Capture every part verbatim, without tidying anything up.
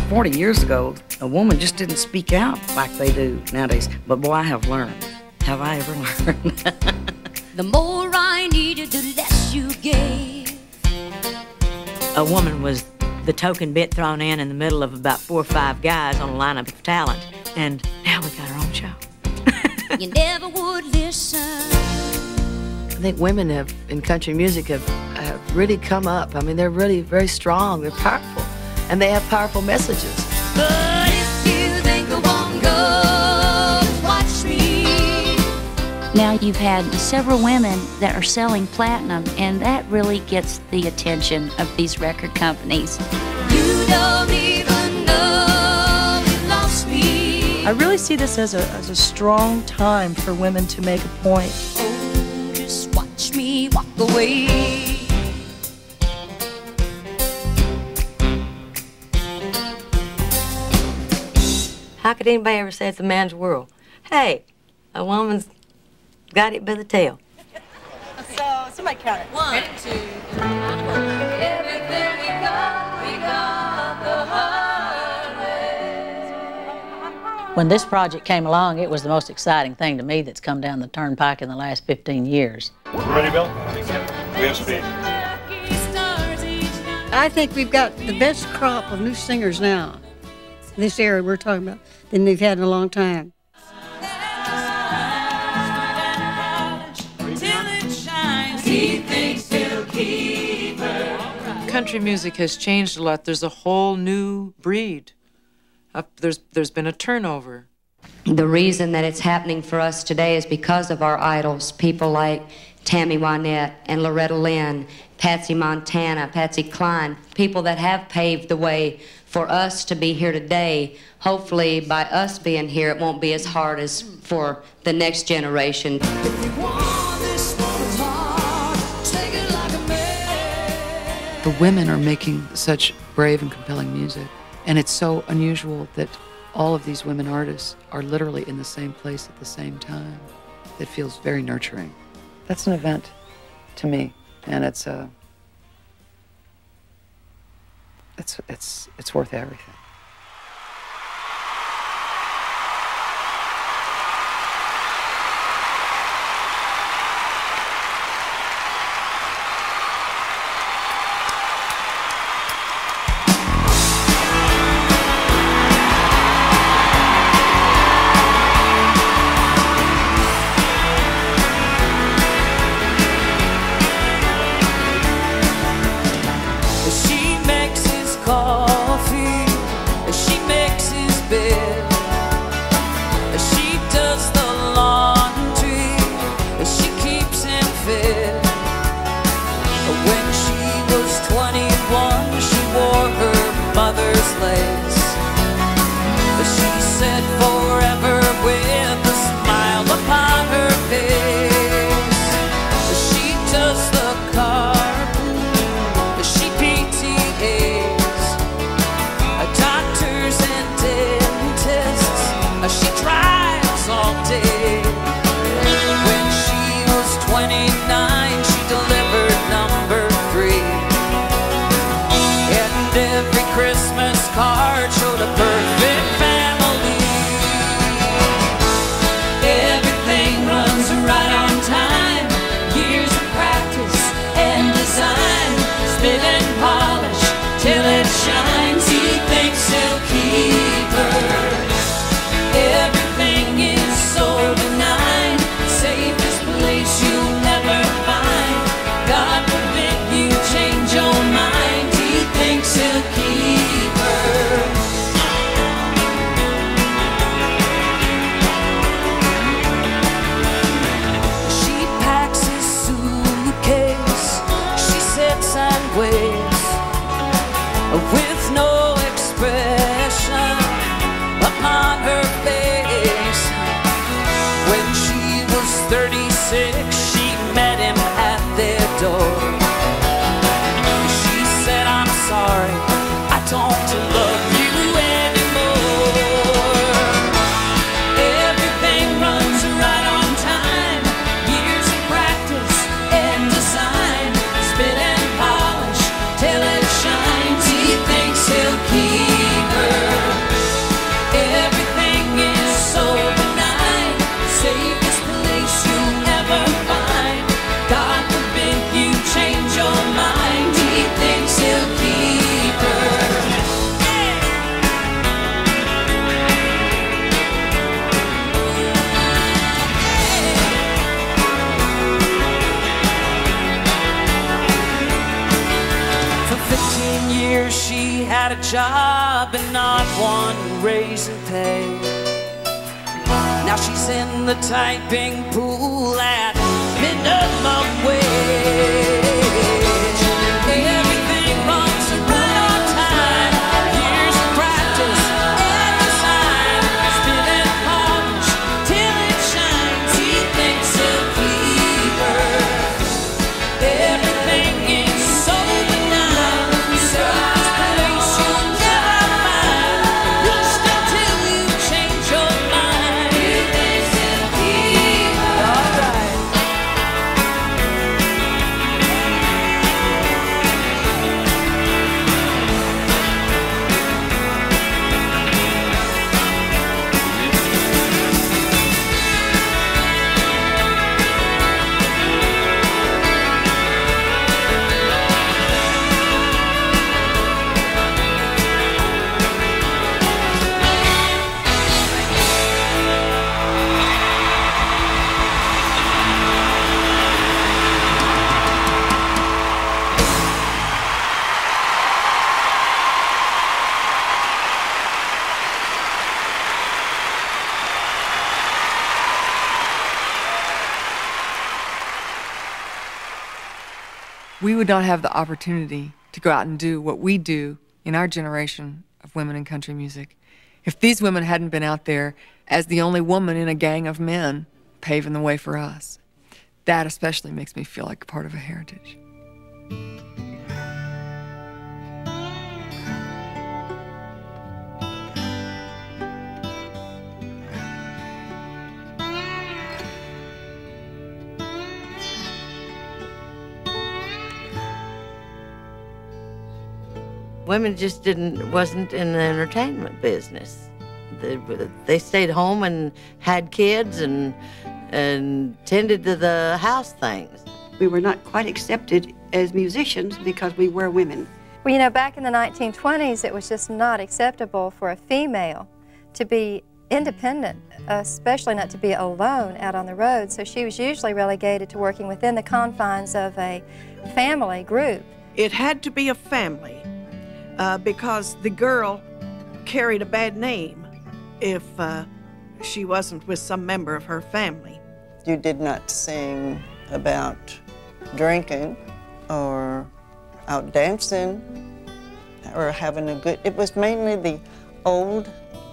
forty years ago, a woman just didn't speak out like they do nowadays. But boy, I have learned. Have I ever learned? The more I needed, the less you gave. A woman was the token bit thrown in in the middle of about four or five guys on a lineup of talent. And now we got our own show. You never would listen. I think women have, in country music, have, have really come up. I mean, they're really very strong, they're powerful, and they have powerful messages. But if you think I won't go, watch me. Now you've had several women that are selling platinum, and that really gets the attention of these record companies. You don't even know you lost me. I really see this as a, as a strong time for women to make a point. Oh, just watch me walk away. How could anybody ever say it's a man's world? Hey, a woman's got it by the tail. So, somebody count it. One, Ready? two, everything we got, we got the hard way. When this project came along, it was the most exciting thing to me that's come down the turnpike in the last fifteen years. Ready, Bill? We have speed. I think we've got the best crop of new singers now, this era we're talking about, than they've had in a long time. Country music has changed a lot. There's a whole new breed. Uh, there's, there's been a turnover. The reason that it's happening for us today is because of our idols, people like Tammy Wynette and Loretta Lynn, Patsy Montana, Patsy Cline, people that have paved the way for us to be here today. Hopefully, by us being here, it won't be as hard as for the next generation. The women are making such brave and compelling music, and it's so unusual that all of these women artists are literally in the same place at the same time. It feels very nurturing. That's an event to me, and it's a, it's it's it's worth everything. Till it shines, he thinks he'll keep her. fifteen years she had a job and not one raise in pay. Now she's in the typing pool at minimum wage. Everything runs right on time. Years of practice and design. Spinning polish till it shines. He thinks he'll keep her. Everything is so benign. Surface place you'll never find. Least until you change your mind. He thinks he'll keep her. All right. We would not have the opportunity to go out and do what we do in our generation of women in country music if these women hadn't been out there as the only woman in a gang of men paving the way for us. That especially makes me feel like a part of a heritage. Women just didn't, wasn't in the entertainment business. They, they stayed home and had kids and, and tended to the house things. We were not quite accepted as musicians because we were women. Well, you know, back in the nineteen twenties, it was just not acceptable for a female to be independent, especially not to be alone out on the road. So she was usually relegated to working within the confines of a family group. It had to be a family. Uh, because the girl carried a bad name if uh, she wasn't with some member of her family. You did not sing about drinking or out dancing or having a good, it was mainly the old,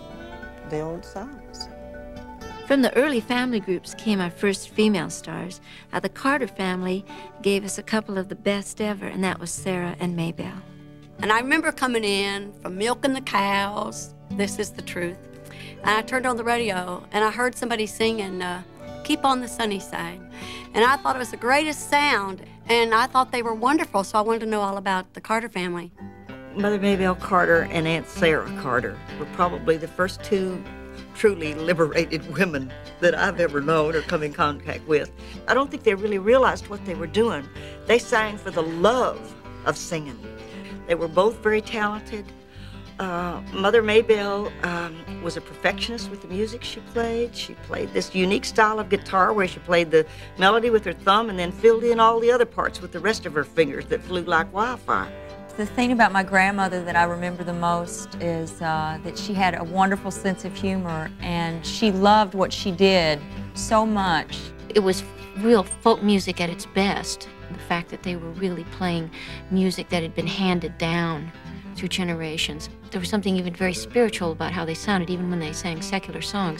the old songs. From the early family groups came our first female stars. Uh, the Carter family gave us a couple of the best ever, and that was Sarah and Maybelle. And I remember coming in from milking the cows, this is the truth, and I turned on the radio and I heard somebody singing, uh, Keep on the Sunny Side. And I thought it was the greatest sound, and I thought they were wonderful, so I wanted to know all about the Carter family. Mother Maybelle Carter and Aunt Sarah Carter were probably the first two truly liberated women that I've ever known or come in contact with. I don't think they really realized what they were doing. They sang for the love of singing. They were both very talented. Uh, Mother Maybelle um, was a perfectionist with the music she played. She played this unique style of guitar where she played the melody with her thumb and then filled in all the other parts with the rest of her fingers that flew like wildfire. The thing about my grandmother that I remember the most is uh, that she had a wonderful sense of humor, and she loved what she did so much. It was real folk music at its best. The fact that they were really playing music that had been handed down through generations. There was something even very spiritual about how they sounded, even when they sang secular songs.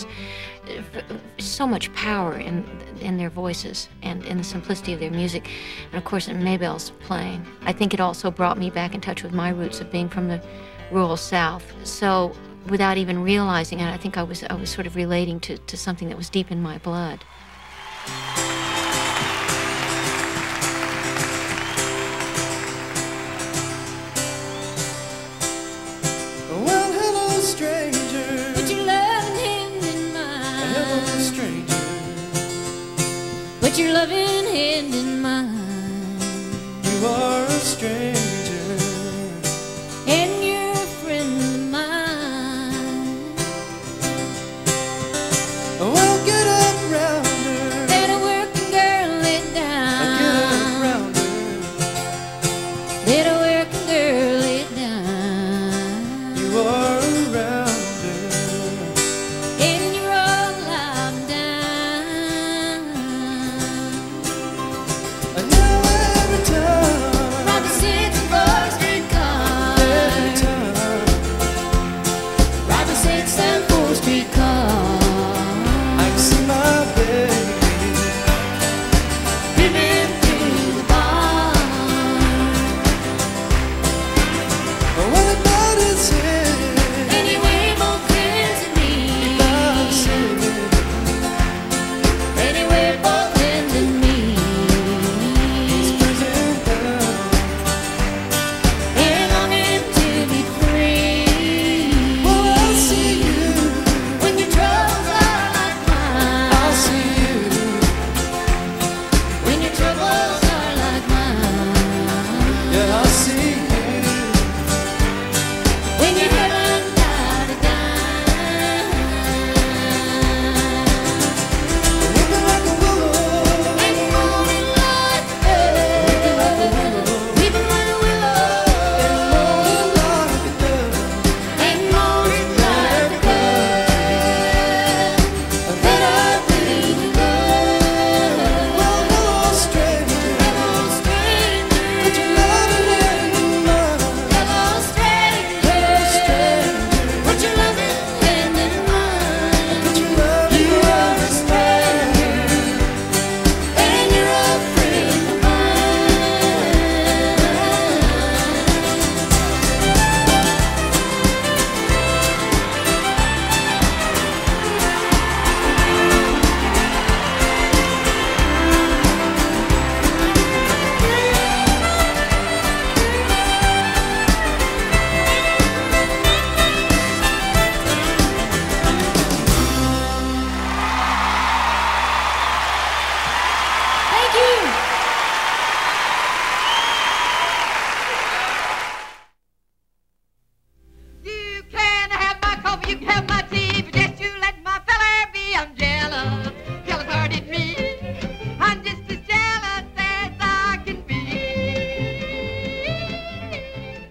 So much power in, in their voices and in the simplicity of their music. And of course, in Maybelle's playing. I think it also brought me back in touch with my roots of being from the rural South. So without even realizing it, I think I was, I was sort of relating to, to something that was deep in my blood. Put your loving hand in mine. You are a stranger, and you're a friend of mine. Well, get up round her. Let a working girl lay down. Get up round her. Let a working girl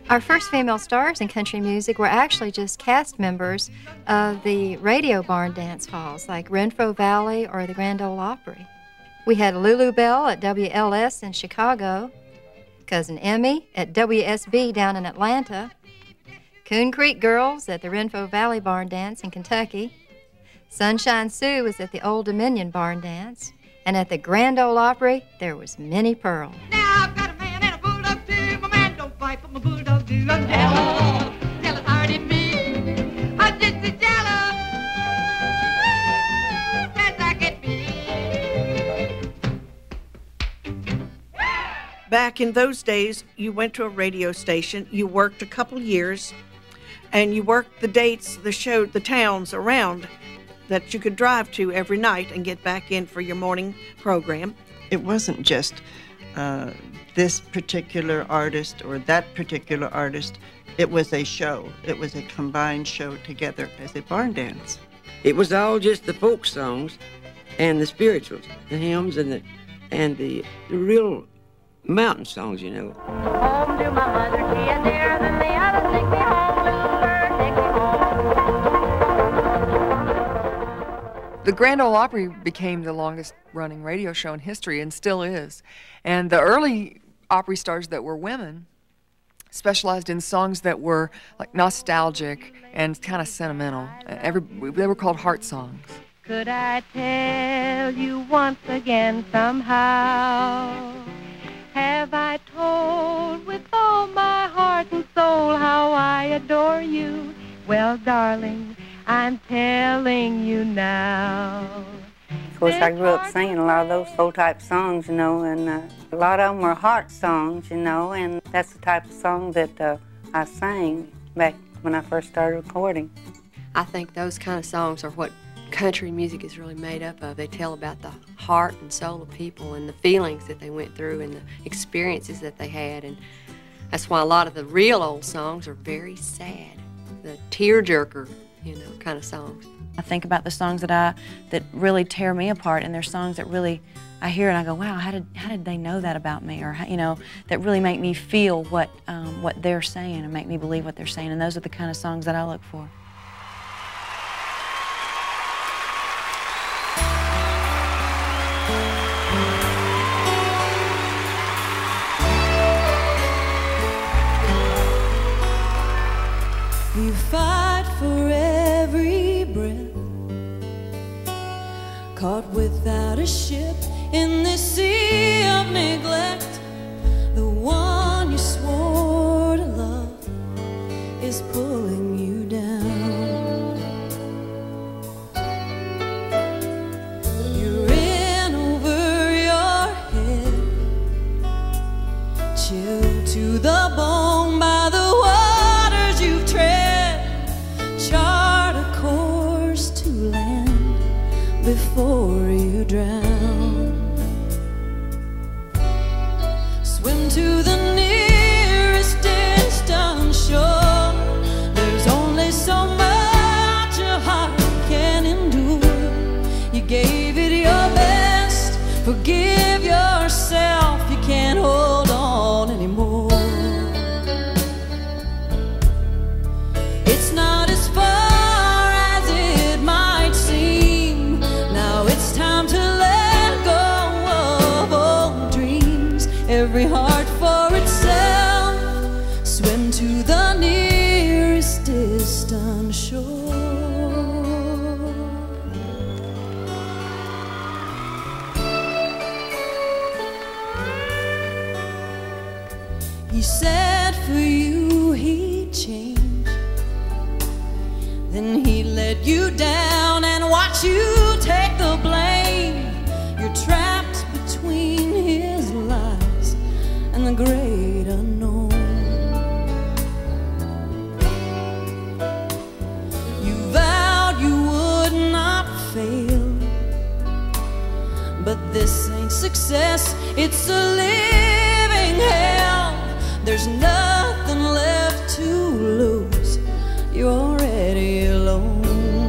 Our first female stars in country music were actually just cast members of the radio barn dance halls like Renfro Valley or the Grand Ole Opry. We had Lulu Bell at W L S in Chicago, Cousin Emmy at W S B down in Atlanta, Coon Creek Girls at the Renfro Valley Barn Dance in Kentucky, Sunshine Sue was at the Old Dominion Barn Dance, and at the Grand Ole Opry, there was Minnie Pearl. Now I've got a man and a bulldog too. My man don't fight, but my bulldog do. I'm jealous, jealous hearted me. I'm just as jealous as I can be. Back in those days, you went to a radio station, you worked a couple years, and you worked the dates, the show, the towns around that you could drive to every night and get back in for your morning program. It wasn't just uh, this particular artist or that particular artist. It was a show. It was a combined show together as a barn dance. It was all just the folk songs and the spirituals, the hymns and the and the, the real mountain songs, you know. Home to my mother, she is dearer than the others. Take me home, little bird, take me home. The Grand Ole Opry became the longest running radio show in history and still is. And the early Opry stars that were women specialized in songs that were like nostalgic and kind of sentimental. Every, they were called heart songs. Could I tell you once again somehow? Have I told with all my heart and soul how I adore you? Well, darling, I'm telling you now. Of course, I grew up singing a lot of those soul-type songs, you know, and uh, a lot of them were heart songs, you know, and that's the type of song that uh, I sang back when I first started recording. I think those kind of songs are what country music is really made up of. They tell about the heart and soul of people and the feelings that they went through and the experiences that they had, and that's why a lot of the real old songs are very sad, the tearjerker, you know, kind of songs. I think about the songs that I that really tear me apart, and there's songs that really I hear and I go, wow, how did how did they know that about me, or how, you know, that really make me feel what um, what they're saying and make me believe what they're saying, and those are the kind of songs that I look for. You fight for every breath, caught without a ship in this sea of neglect. The one you swore to love is pulling you down. You're in over your head, chilled to the bone by the waters you've tread. Chart a course to land before you drown. Swim to the nearest distant shore. There's only so much a heart can endure. You gave it your best, forgive yourself. You can't hold on anymore. It's not as far as it might seem. Now it's time to let go of old dreams. Every heart for itself. Swim to the nearest distant shore. He said for you he'd change, then he let you down and watch you take the blame. You're trapped between his lies and the great unknown. You vowed you would not fail, but this ain't success, it's a living hell. There's nothing left to lose. You're already alone.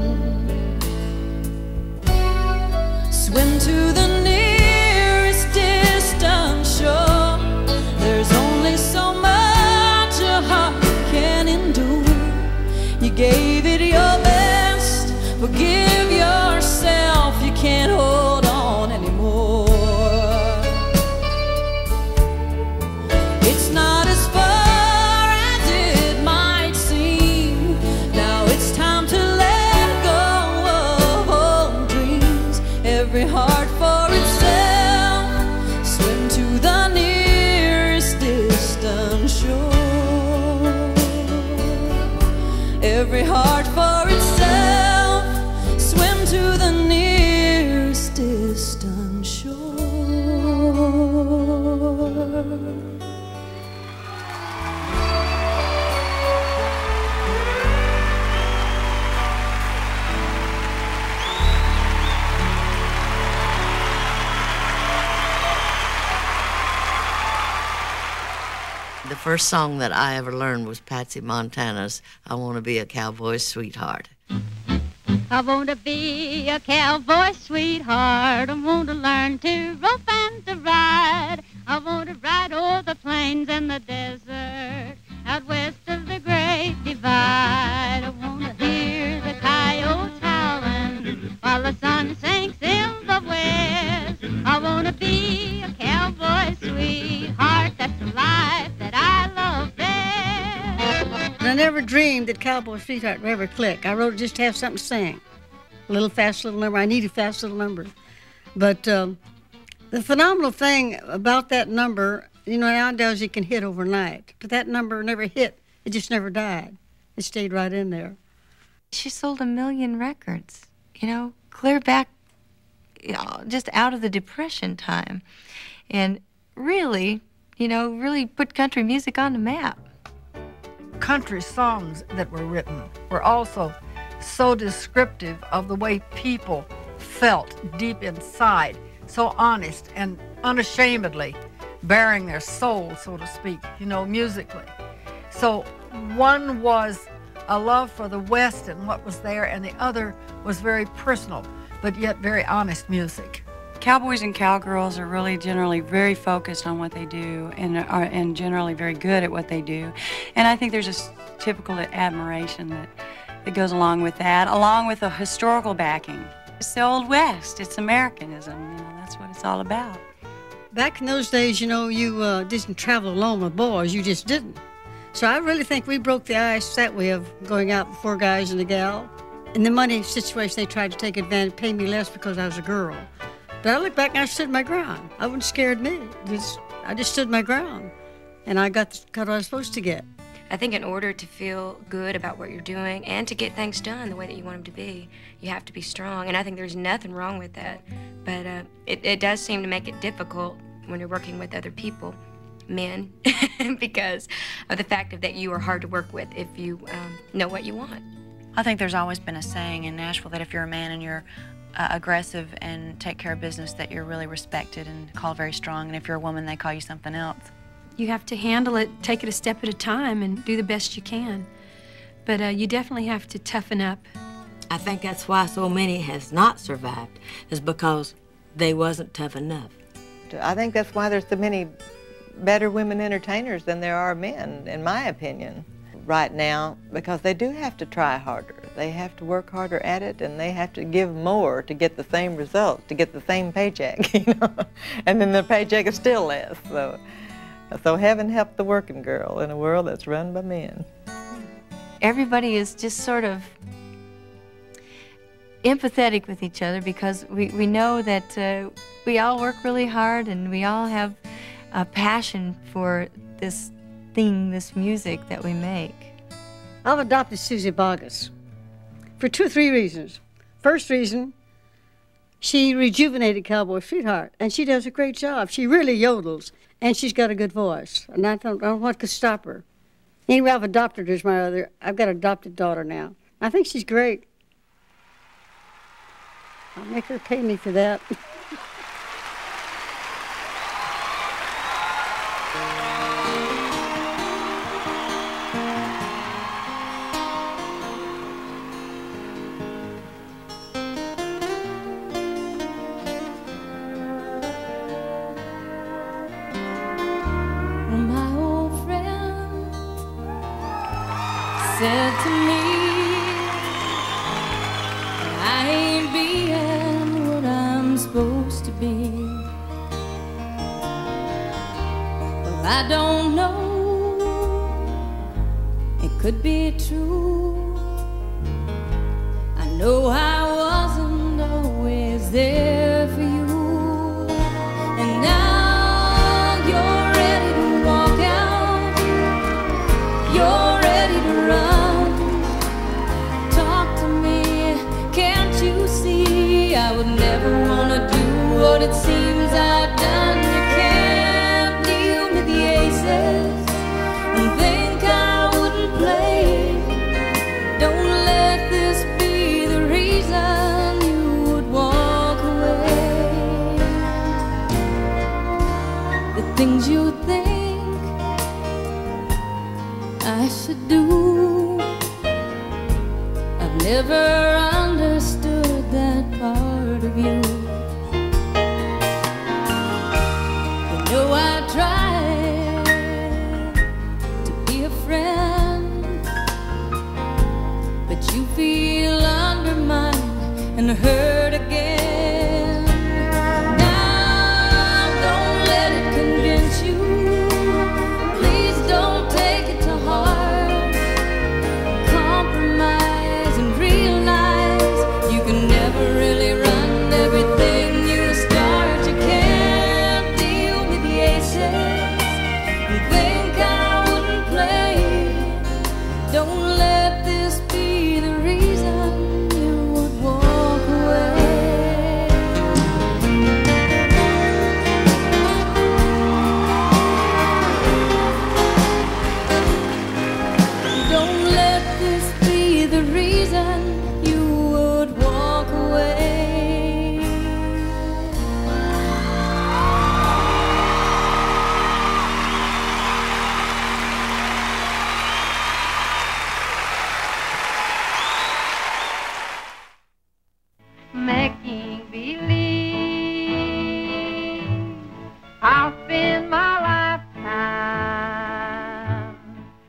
Swim to the nearest distant shore. There's only so much a heart every heart for itself, swim to the nearest distant shore. The first song that I ever learned was Patsy Montana's I Want to Be a Cowboy Sweetheart. I want to be a cowboy sweetheart. I want to learn to rope and to ride. I want to ride over the plains and the desert, out west of the Great Divide. I want to hear the coyotes howling while the sun sinks in the west. I want to be a cowboy sweetheart. That's the life that I love best. I never dreamed that Cowboy Sweetheart would ever click. I wrote it just to have something to sing. A little fast little number. I need a fast little number. But um, the phenomenal thing about that number, you know, nowadays it can hit overnight. But that number never hit. It just never died. It stayed right in there. She sold a million records, you know, clear back, you know, just out of the Depression time. And really, you know, really put country music on the map. Country songs that were written were also so descriptive of the way people felt deep inside, so honest and unashamedly bearing their soul, so to speak, you know, musically. So one was a love for the West and what was there, and the other was very personal, but yet very honest music. Cowboys and cowgirls are really generally very focused on what they do and are and generally very good at what they do. And I think there's a typical admiration that, that goes along with that, along with a historical backing. It's the Old West. It's Americanism. You know, that's what it's all about. Back in those days, you know, you uh, didn't travel alone with boys. You just didn't. So I really think we broke the ice that way of going out with four guys and a gal. In the money situation, they tried to take advantage, pay me less because I was a girl. But I look back and I stood my ground. I wasn't scared me. Just, I just stood my ground. And I got, got what I was supposed to get. I think in order to feel good about what you're doing and to get things done the way that you want them to be, you have to be strong. And I think there's nothing wrong with that. But uh, it, it does seem to make it difficult when you're working with other people, men, because of the fact of that you are hard to work with if you um, know what you want. I think there's always been a saying in Nashville that if you're a man and you're uh, aggressive and take care of business, that you're really respected and called very strong. And if you're a woman, they call you something else. You have to handle it, take it a step at a time, and do the best you can. But uh, you definitely have to toughen up. I think that's why so many has not survived, is because they wasn't tough enough. I think that's why there's so many better women entertainers than there are men, in my opinion, right now, because they do have to try harder. They have to work harder at it, and they have to give more to get the same result, to get the same paycheck, you know, and then the paycheck is still less. So, so heaven help the working girl in a world that's run by men. Everybody is just sort of empathetic with each other because we, we know that uh, we all work really hard and we all have a passion for this thing, this music that we make. I've adopted Susie Boggess for two or three reasons. First reason, she rejuvenated Cowboy Sweetheart, and she does a great job. She really yodels, and she's got a good voice, and I don't, I don't know what could stop her. Anyway, I've adopted her as my other, I've got an adopted daughter now. I think she's great. I'll make her pay me for that. Said to me, I ain't being what I'm supposed to be. Well, I don't know, it could be true. I know I wasn't always there for you. And now you're ready to walk out, you're ready to run. to do. I've never understood that part of you. You know I tried to be a friend, but you feel undermined and hurt again. Making believe I'll spend my lifetime.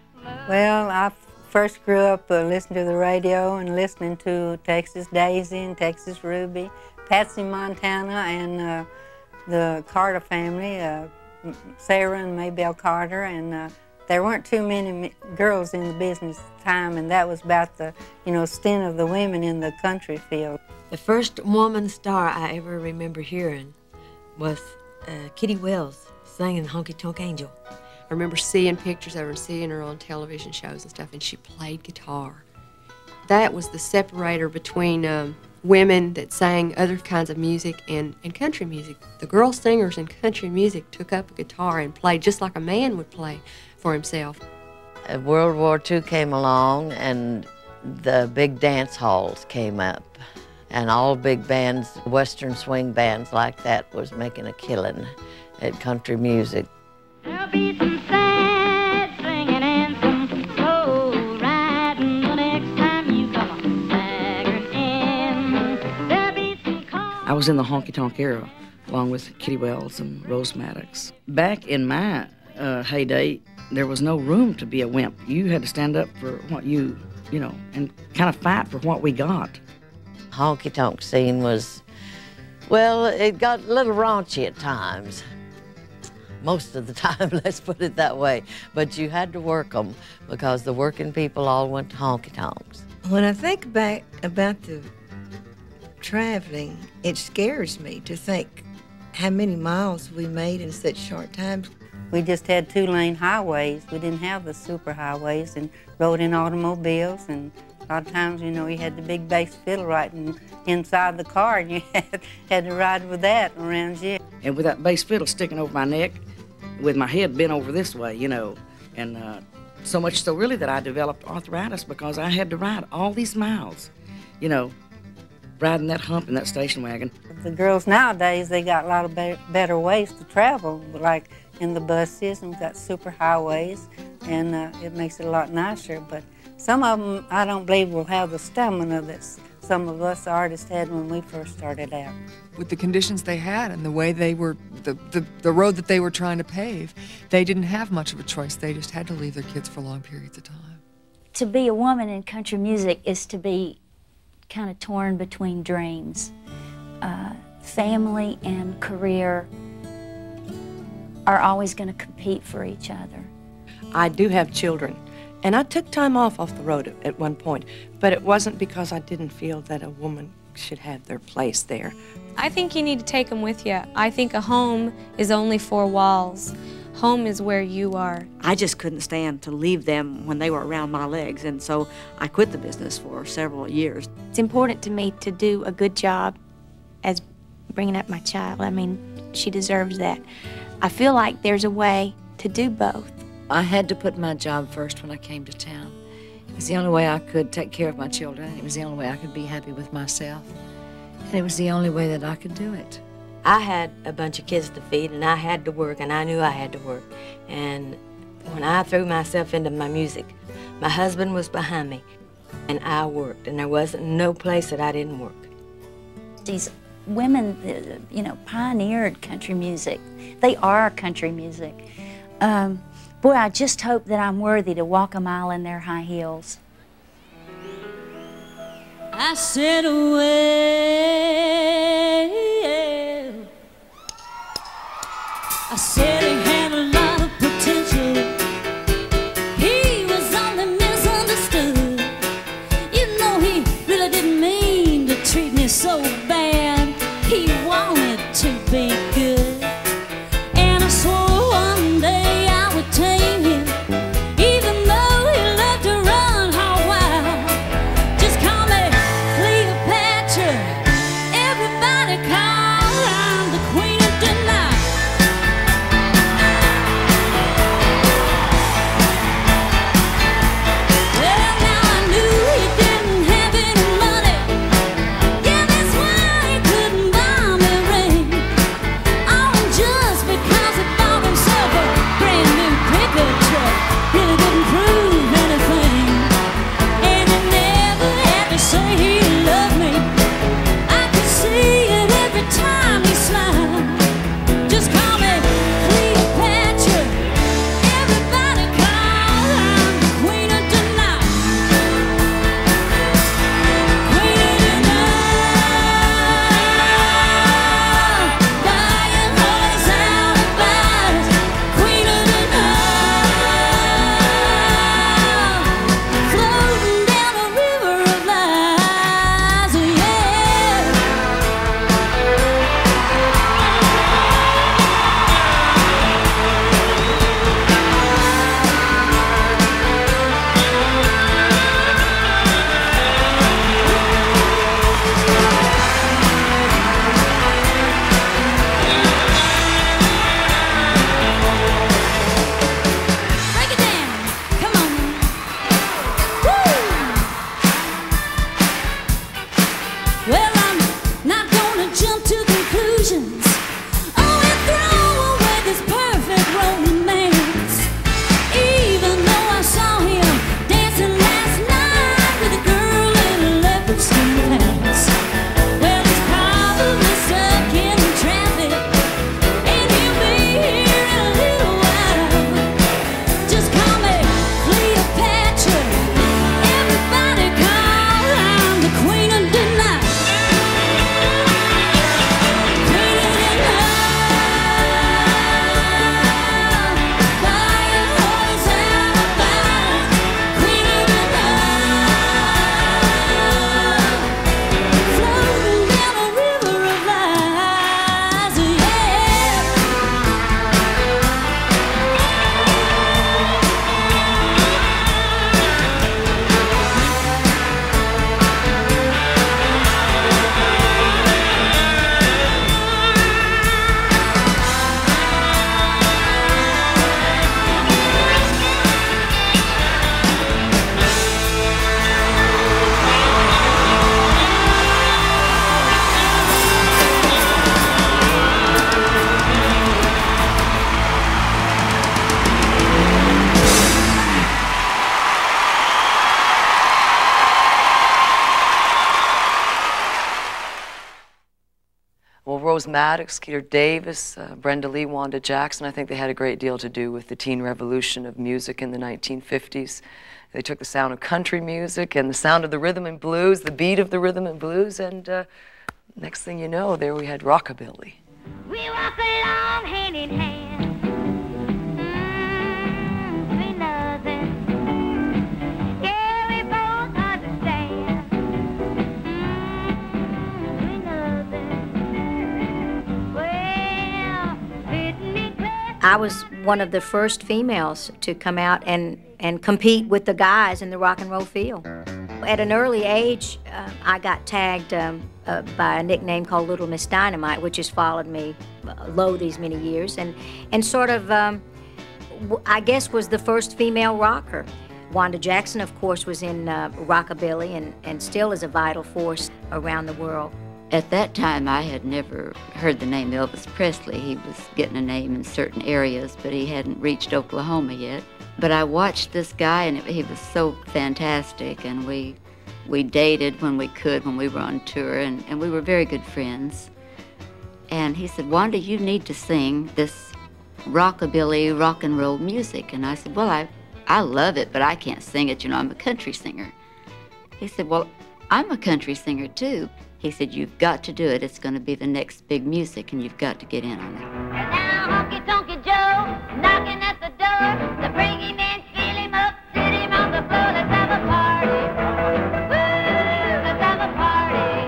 Well, I first grew up uh, listening to the radio and listening to Texas Daisy and Texas Ruby, Patsy Montana, and uh, the Carter family, uh, Sarah and Maybelle Carter, and uh, there weren't too many girls in the business at the time, and that was about the, you know, stint of the women in the country field. The first woman star I ever remember hearing was uh, Kitty Wells singing Honky Tonk Angel. I remember seeing pictures of her and seeing her on television shows and stuff, and she played guitar. That was the separator between um, women that sang other kinds of music and, and country music. The girl singers in country music took up a guitar and played just like a man would play for himself. Uh, World War Two came along and the big dance halls came up. And all big bands, Western swing bands like that, was making a killing at country music. There'll be some sad singing and some slow riding the next time you come staggering in. There'll be some I was in the honky-tonk era, along with Kitty Wells and Rose Maddox. Back in my uh, heyday, there was no room to be a wimp. You had to stand up for what you, you know, and kind of fight for what we got. Honky-tonk scene was, well, it got a little raunchy at times. Most of the time, let's put it that way. But you had to work them because the working people all went to honky-tonks. When I think back about the traveling, it scares me to think how many miles we made in such short time. We just had two-lane highways. We didn't have the super highways and rode in automobiles, and a lot of times, you know, you had the big bass fiddle right in, inside the car, and you had, had to ride with that around you. And with that bass fiddle sticking over my neck, with my head bent over this way, you know, and uh, so much so really that I developed arthritis because I had to ride all these miles, you know, riding that hump in that station wagon. The girls nowadays, they got a lot of be better ways to travel, like in the buses, and we've got super highways, and uh, it makes it a lot nicer. But some of them, I don't believe, will have the stamina that some of us artists had when we first started out. With the conditions they had and the way they were, the, the, the road that they were trying to pave, they didn't have much of a choice. They just had to leave their kids for long periods of time. To be a woman in country music is to be kind of torn between dreams. Uh, family and career are always going to compete for each other. I do have children, and I took time off off the road at, at one point, but it wasn't because I didn't feel that a woman should have their place there. I think you need to take them with you. I think a home is only four walls. Home is where you are. I just couldn't stand to leave them when they were around my legs, and so I quit the business for several years. It's important to me to do a good job as bringing up my child. I mean, she deserves that. I feel like there's a way to do both. I had to put my job first when I came to town. It was the only way I could take care of my children. It was the only way I could be happy with myself. And it was the only way that I could do it. I had a bunch of kids to feed, and I had to work, and I knew I had to work. And when I threw myself into my music, My husband was behind me, and I worked, and there wasn't no place that I didn't work. These women, uh, you know, pioneered country music. They are country music. Um, boy, I just hope that I'm worthy to walk a mile in their high heels. I said, well, I said he had a lot of potential. He was only misunderstood. You know, he really didn't mean to treat me so bad. He wanted to be good. And I swore one day I would tame him, even though he loved to run hog wild. Just call me Cleopatra. Everybody call I'm the queen of the night. Well, now I knew he didn't have any money. Yeah, that's why he couldn't buy me a ring. Oh, just because he bought himself a brand new pickup truck really didn't prove anything. And he never had to say he loved me. I could see it every time he smiled. Just call me Cleopatra. Everybody call I'm the queen of the night. Queen of the night. Buying horse out of bodies. Queen of the night. Floating down a river of lies. Oh, yeah. Break it down. Come on. Woo! Well, I'm not gonna jump to conclusions. Oh, and throw away this perfect romance. Even though I saw him dancing last night with a girl in leopard skin pants. Well, he's probably stuck in traffic, and he'll be here in a little while. Just call me Cleopatra. Everybody call I'm the queen of the night. Queen of the night. Buying horse out of bodies. Queen of the night. Floating down a river of lies. Oh, yeah. Well, Rose Maddox, Skeeter Davis, uh, Brenda Lee, Wanda Jackson, I think they had a great deal to do with the teen revolution of music in the nineteen fifties. They took the sound of country music and the sound of the rhythm and blues, the beat of the rhythm and blues, and uh, next thing you know, there we had rockabilly. We walk along hand in hand. Mm, we nothing. Yeah, we both understand. Mm, we nothing. Well, fitting me close. I was one of the first females to come out and, and compete with the guys in the rock and roll field. At an early age, uh, I got tagged um, uh, by a nickname called Little Miss Dynamite, which has followed me uh, low these many years, and, and sort of, um, w I guess, was the first female rocker. Wanda Jackson, of course, was in uh, rockabilly and, and still is a vital force around the world. At that time, I had never heard the name Elvis Presley. He was getting a name in certain areas, but he hadn't reached Oklahoma yet. But I watched this guy, and he was so fantastic, and we we dated when we could, when we were on tour, and, and we were very good friends. And he said, Wanda, you need to sing this rockabilly, rock and roll music. And I said, well, I, I love it, but I can't sing it. You know, I'm a country singer. He said, well, I'm a country singer, too. He said, you've got to do it. It's going to be the next big music, and you've got to get in on it. Now, Honky Tonky Joe, knocking at the door, to bring him in, fill him up, sit him on the floor, let's have a party. Woo, let's have a party.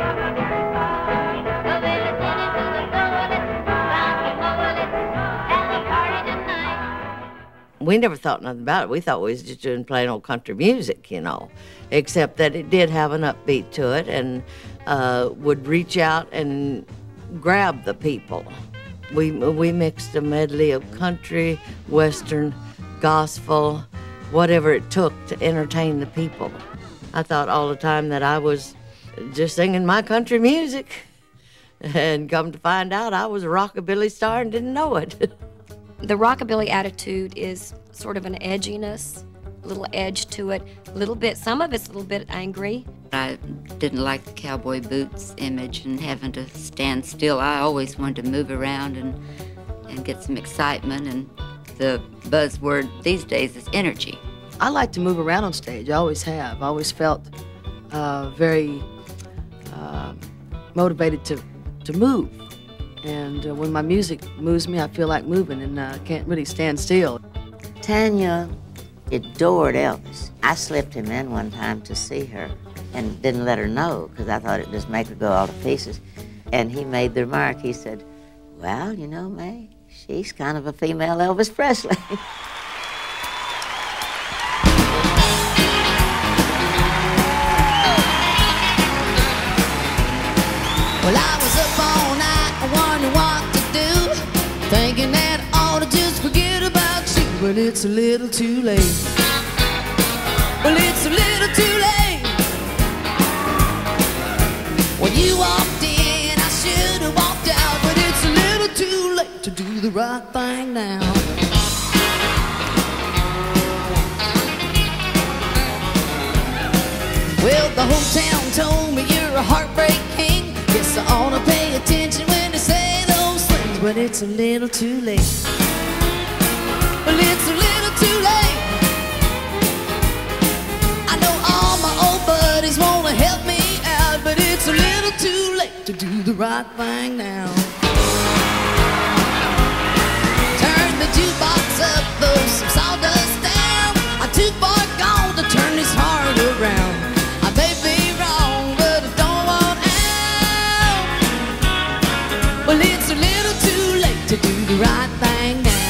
Go there, let's get into the floor, let's rock and roll, let's have a party tonight. We never thought nothing about it. We thought we was just doing plain old country music, you know, except that it did have an upbeat to it, and Uh, would reach out and grab the people. We, we mixed a medley of country, western, gospel, whatever it took to entertain the people. I thought all the time that I was just singing my country music, and come to find out I was a rockabilly star and didn't know it. The rockabilly attitude is sort of an edginess, a little edge to it, a little bit, some of it's a little bit angry. I didn't like the cowboy boots image and having to stand still. I always wanted to move around and, and get some excitement, and the buzzword these days is energy. I like to move around on stage. I always have. I always felt uh, very uh, motivated to, to move. And uh, when my music moves me, I feel like moving, and I uh, can't really stand still. Tanya adored Elvis. I slipped him in one time to see her and didn't let her know because I thought it'd just make her go all to pieces. And he made the remark, he said, well, you know, May, she's kind of a female Elvis Presley. Well, I was up all night, I wonder what to do, thinking that I ought to just forget about you. But it's a little too late. Well, it's a little too late. When you walked in, I should have walked out, but it's a little too late to do the right thing now. Well, the whole town told me you're a heartbreak king. Guess I ought to pay attention when they say those things, but it's a little too late. Well, it's a little too late. I know all my old buddies want to help me out, but it's a little too late to do the right thing now. Turn the jukebox up, throw some sawdust down. I'm too far gone to turn this heart around. I may be wrong, but I don't want out. Well, it's a little too late to do the right thing now.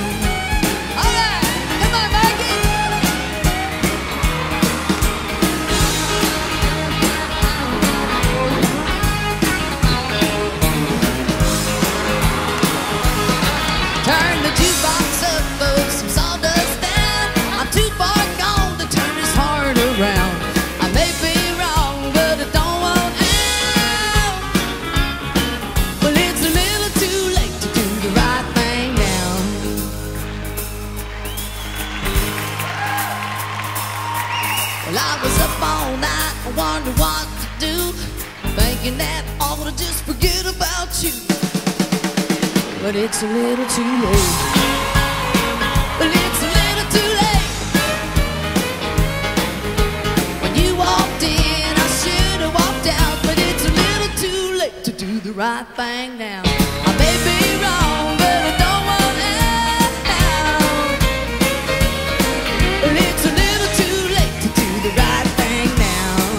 Wonder what to do, thinking that I ought to just forget about you. But it's a little too late. But it's a little too late. When you walked in, I should have walked out, but it's a little too late to do the right thing now. I may be wrong, but I don't want out. But it's a little too late to do the right thing now.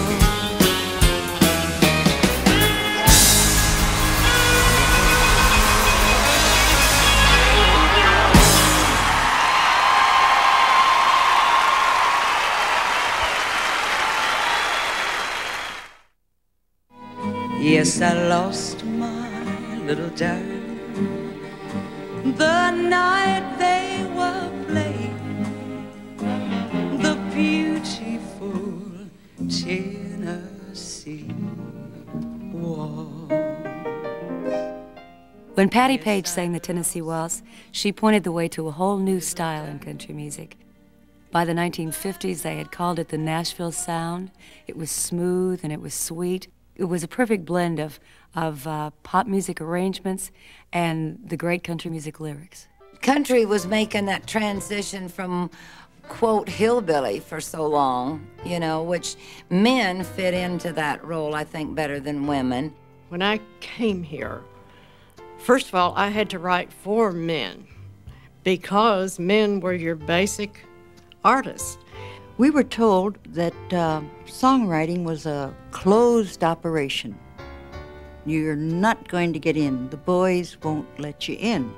Yes, I lost my little darling the night they were playing the beautiful Tennessee Waltz. When Patti Page sang the Tennessee Waltz, she pointed the way to a whole new style in country music. By the nineteen fifties, they had called it the Nashville sound. It was smooth and it was sweet. It was a perfect blend of, of uh, pop music arrangements and the great country music lyrics. Country was making that transition from, quote, hillbilly for so long, you know, which men fit into that role, I think, better than women. When I came here, first of all, I had to write for men because men were your basic artists. We were told that uh, songwriting was a closed operation. You're not going to get in. The boys won't let you in.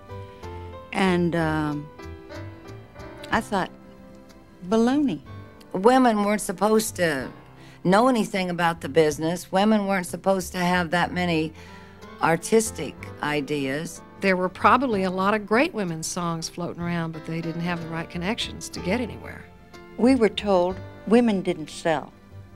And um, I thought, baloney. Women weren't supposed to know anything about the business. Women weren't supposed to have that many artistic ideas. There were probably a lot of great women's songs floating around, but they didn't have the right connections to get anywhere. We were told women didn't sell.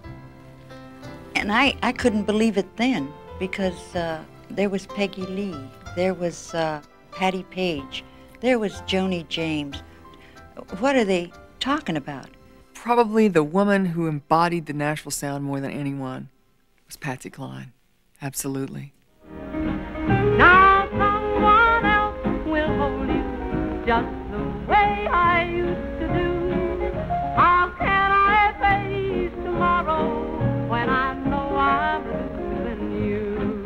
And I, I couldn't believe it then because uh, there was Peggy Lee, there was uh, Patti Page, there was Joni James. What are they talking about? Probably the woman who embodied the Nashville sound more than anyone was Patsy Cline. Absolutely. Now someone else will hold you just the way I used to do. How can I face tomorrow when I know I'm losing you?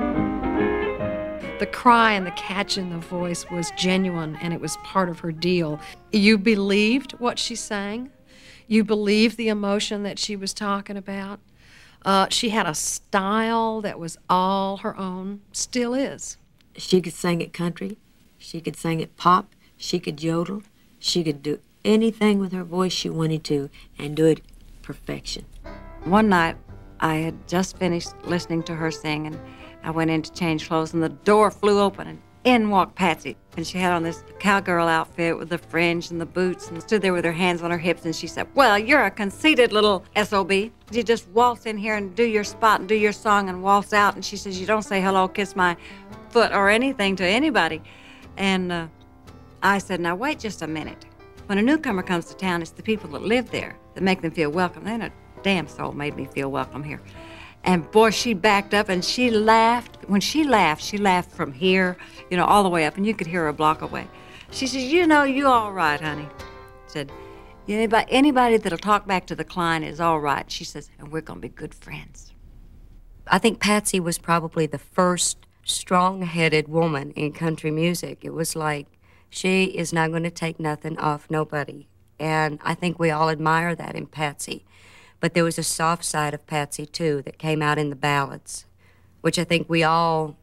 The cry and the catch in the voice was genuine, and it was part of her deal. You believed what she sang. You believed the emotion that she was talking about. Uh, she had a style that was all her own, still is. She could sing it country, she could sing it pop, she could yodel, she could do anything with her voice she wanted to and do it perfection. One night, I had just finished listening to her sing, and I went in to change clothes, and the door flew open, and in walked Patsy. And she had on this cowgirl outfit with the fringe and the boots, and stood there with her hands on her hips, and she said, "Well, you're a conceited little S O B. You just waltz in here and do your spot and do your song and waltz out." And she says, "You don't say hello, kiss my foot, or anything to anybody." And uh, I said, "Now, wait just a minute. When a newcomer comes to town, it's the people that live there that make them feel welcome. Then a damn soul made me feel welcome here." And boy, she backed up and she laughed. When she laughed, she laughed from here, you know, all the way up, and you could hear her a block away. She says, "You know, you all right, honey." Said, anybody, anybody that'll talk back to the client is all right. She says, "And we're gonna be good friends." I think Patsy was probably the first strong-headed woman in country music. It was like, she is not going to take nothing off nobody. And I think we all admire that in Patsy. But there was a soft side of Patsy, too, that came out in the ballads, which I think we all,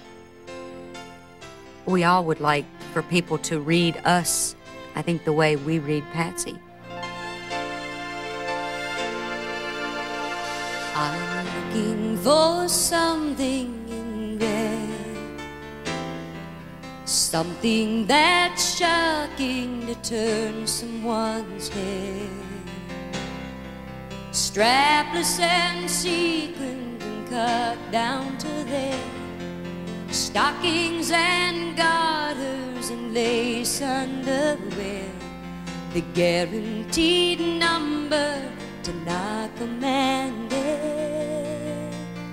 we all would like for people to read us, I think, the way we read Patsy. I'm looking for something in red, something that's shocking to turn someone's head. Strapless and sequined and cut down to their stockings and garters and lace underwear, the guaranteed number to knock a man dead.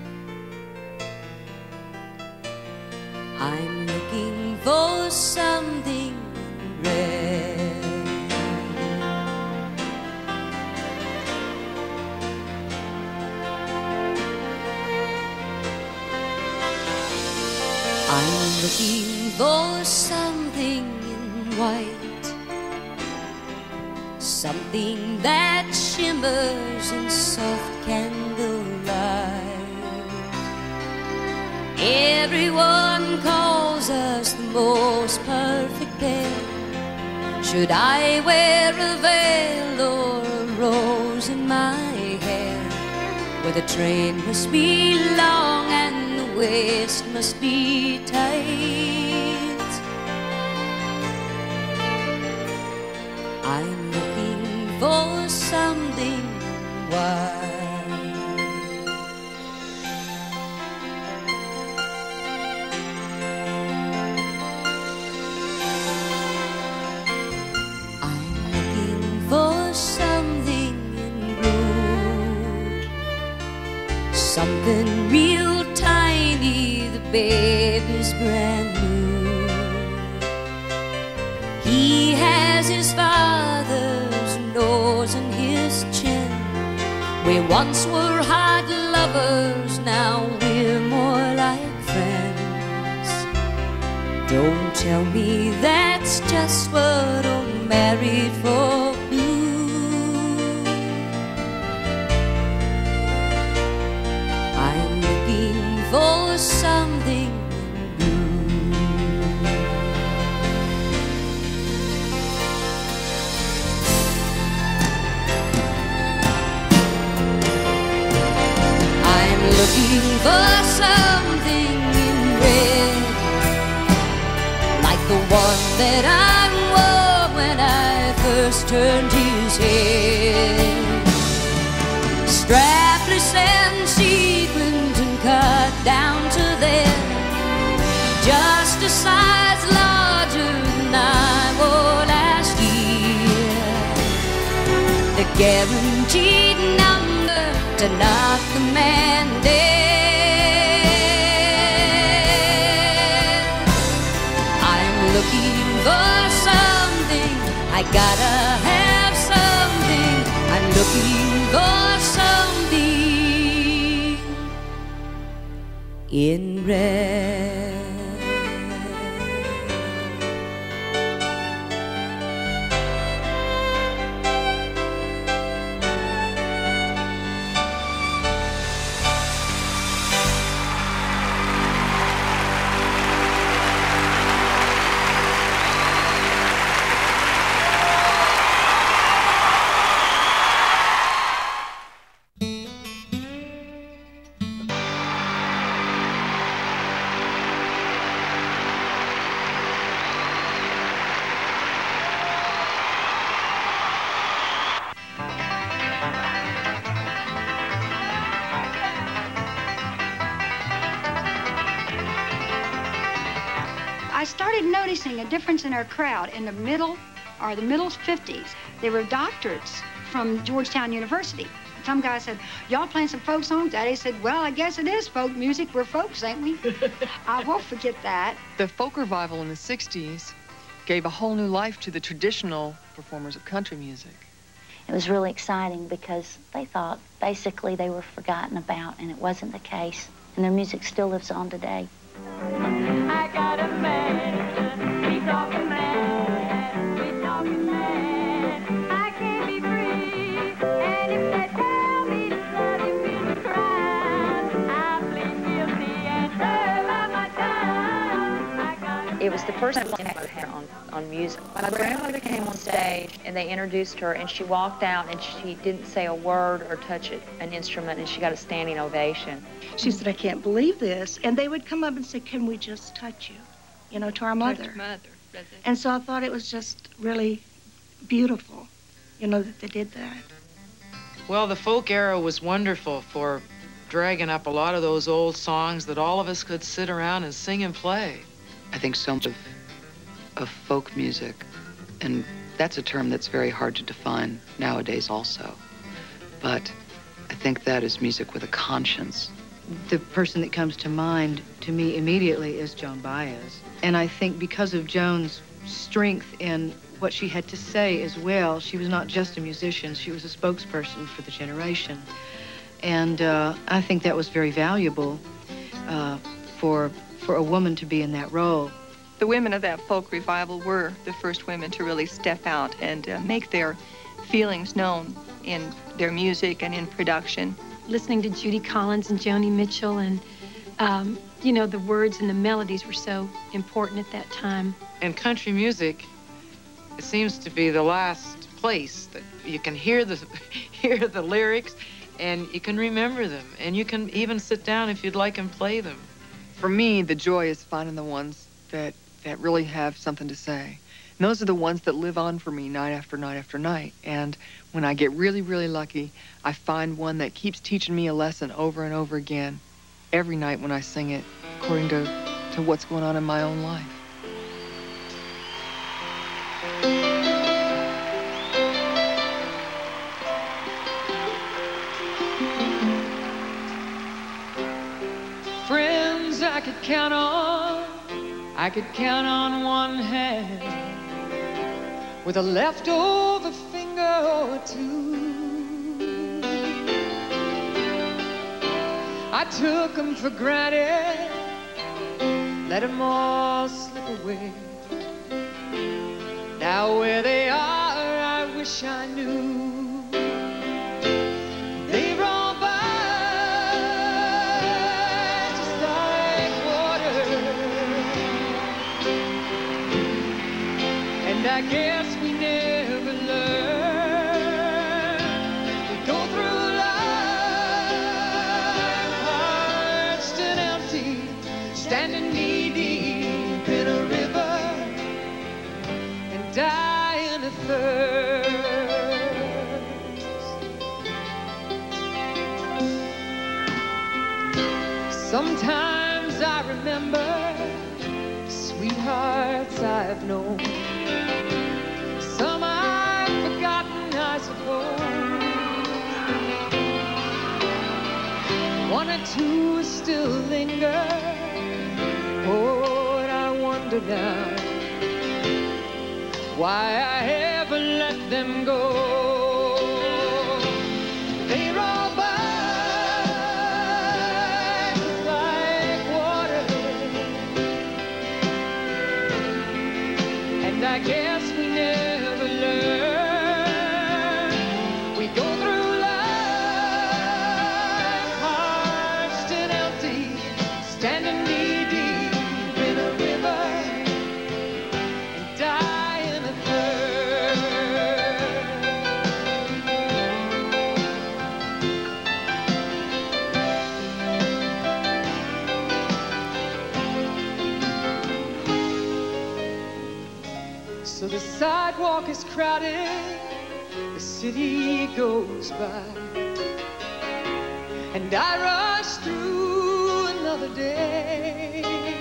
I'm looking for something red. I'm looking for something in white, something that shimmers in soft candlelight. Everyone calls us the most perfect pair. Should I wear a veil or a rose in my hair? Where the train must be long and the waist must be tight. I'm looking for something white. something real tiny, the baby's brand new. He has his father's nose and his chin. We once were hard lovers, now we're more like friends. Don't tell me that's just what old married folk do. I'm looking for something looking for something in red, like the one that I wore when I first turned his head. Strapless and sequined and cut down to there, just a size larger than I wore last year. The guaranteed number to knock the man dead. I'm looking for something, I gotta have something. I'm looking for something in red. I started noticing a difference in our crowd in the middle, or the middle fifties. They were doctorates from Georgetown University. Some guy said, y'all playing some folk songs? Daddy said, well, I guess it is folk music. We're folks, ain't we? I won't forget that. The folk revival in the sixties gave a whole new life to the traditional performers of country music. It was really exciting because they thought basically they were forgotten about, and it wasn't the case. And their music still lives on today. I got a man, he's talking man, he's talking man. I can't be free, and if they tell me to love him in crime, I plead guilty and serve out my time. I got It was the first time I had on, on music. My grandmother came on stage, and they introduced her, and she walked out, and she didn't say a word or touch it, an instrument, and she got a standing ovation. She said, I can't believe this. And they would come up and say, can we just touch you? You know, to our mother. Touch mother. And so I thought it was just really beautiful, you know, that they did that. Well, the folk era was wonderful for dragging up a lot of those old songs that all of us could sit around and sing and play. I think so much of, of folk music, and that's a term that's very hard to define nowadays also, but I think that is music with a conscience. The person that comes to mind to me immediately is Joan Baez. And I think because of Joan's strength in what she had to say as well, she was not just a musician, she was a spokesperson for the generation. And uh, I think that was very valuable uh, for, for a woman to be in that role. The women of that folk revival were the first women to really step out and uh, make their feelings known in their music and in production. Listening to Judy Collins and Joni Mitchell, and um, you know, the words and the melodies were so important at that time. In country music, it seems to be the last place that you can hear the hear the lyrics, and you can remember them, and you can even sit down if you'd like and play them. For me, the joy is finding the ones that that really have something to say. And those are the ones that live on for me night after night after night. And when I get really, really lucky, I find one that keeps teaching me a lesson over and over again every night when I sing it, according to, to what's going on in my own life. could count on, I could count on one hand with a leftover finger or two. I took them for granted, let them all slip away. Now where they are, I wish I knew. They roll by just like water, and I guess we never learn. We go through life parched and empty, standing knee deep in a river, and die in a thirst. Sometimes I remember sweethearts I've known. Some I've forgotten, I suppose. One or two still linger. Oh, and I wonder now why I ever let them go. They roll by just like water, and I guess we never learn. We go through life parched and empty, standing knee deep in a river, and die in a So the sidewalk is crowded, the city goes by, and I rush through another day,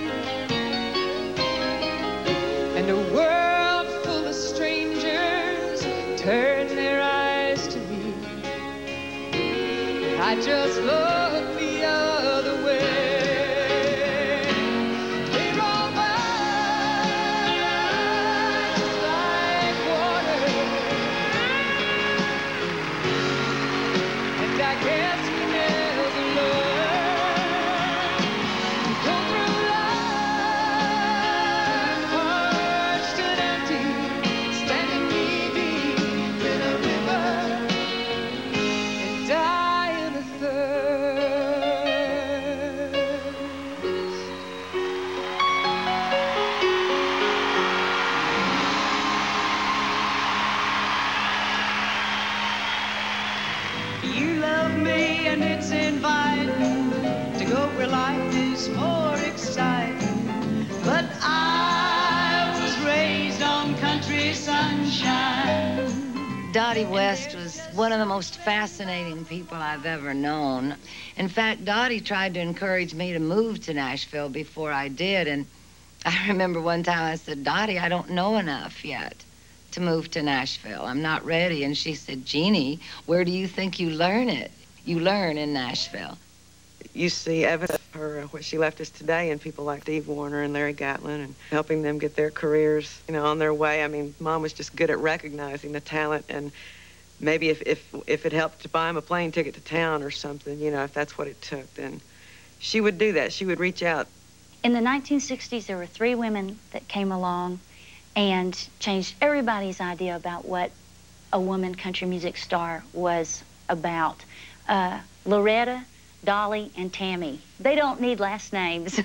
and a world full of strangers turn their eyes to me. I just look the other way. More exciting, but I was raised on country sunshine. Dottie West was one of the most fascinating people I've ever known. In fact, Dottie tried to encourage me to move to Nashville before I did, and I remember one time I said, Dottie, I don't know enough yet to move to Nashville. I'm not ready. And she said, Jeannie, where do you think you learn it? You learn in Nashville. You see evidence of her, uh, what she left us today, and people like Steve Warner and Larry Gatlin, and helping them get their careers, you know, on their way. I mean, Mom was just good at recognizing the talent, and maybe if, if, if it helped to buy him a plane ticket to town or something, you know, if that's what it took, then she would do that. She would reach out. In the nineteen sixties, there were three women that came along and changed everybody's idea about what a woman country music star was about. Uh, Loretta, Dolly, and Tammy. They don't need last names.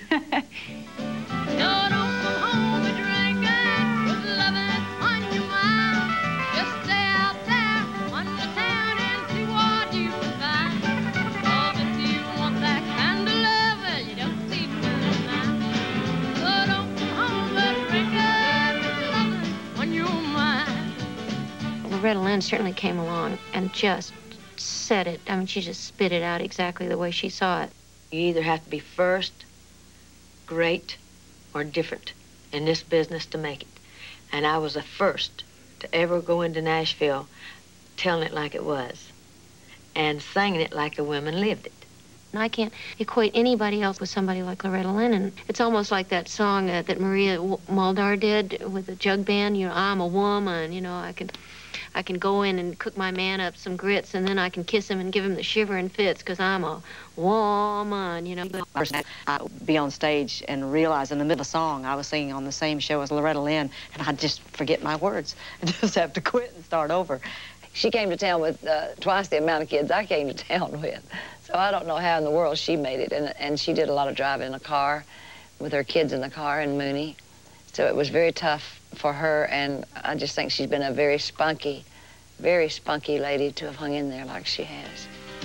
Loretta Lynn certainly came along and just said it. I mean, she just spit it out exactly the way she saw it. You either have to be first, great, or different in this business to make it. And I was the first to ever go into Nashville telling it like it was and singing it like the women lived it. And I can't equate anybody else with somebody like Loretta Lynn. And it's almost like that song uh, that Maria w Muldaur did with the jug band, you know, I'm a woman, you know, I can, I can go in and cook my man up some grits, and then I can kiss him and give him the shivering fits because I'm a woman, you know. I'd be on stage and realize in the middle of a song I was singing on the same show as Loretta Lynn, and I'd just forget my words and just have to quit and start over. She came to town with uh, twice the amount of kids I came to town with. So I don't know how in the world she made it. And, and she did a lot of driving in a car with her kids in the car in Mooney. So it was very tough for her, and I just think she's been a very spunky, very spunky lady to have hung in there like she has.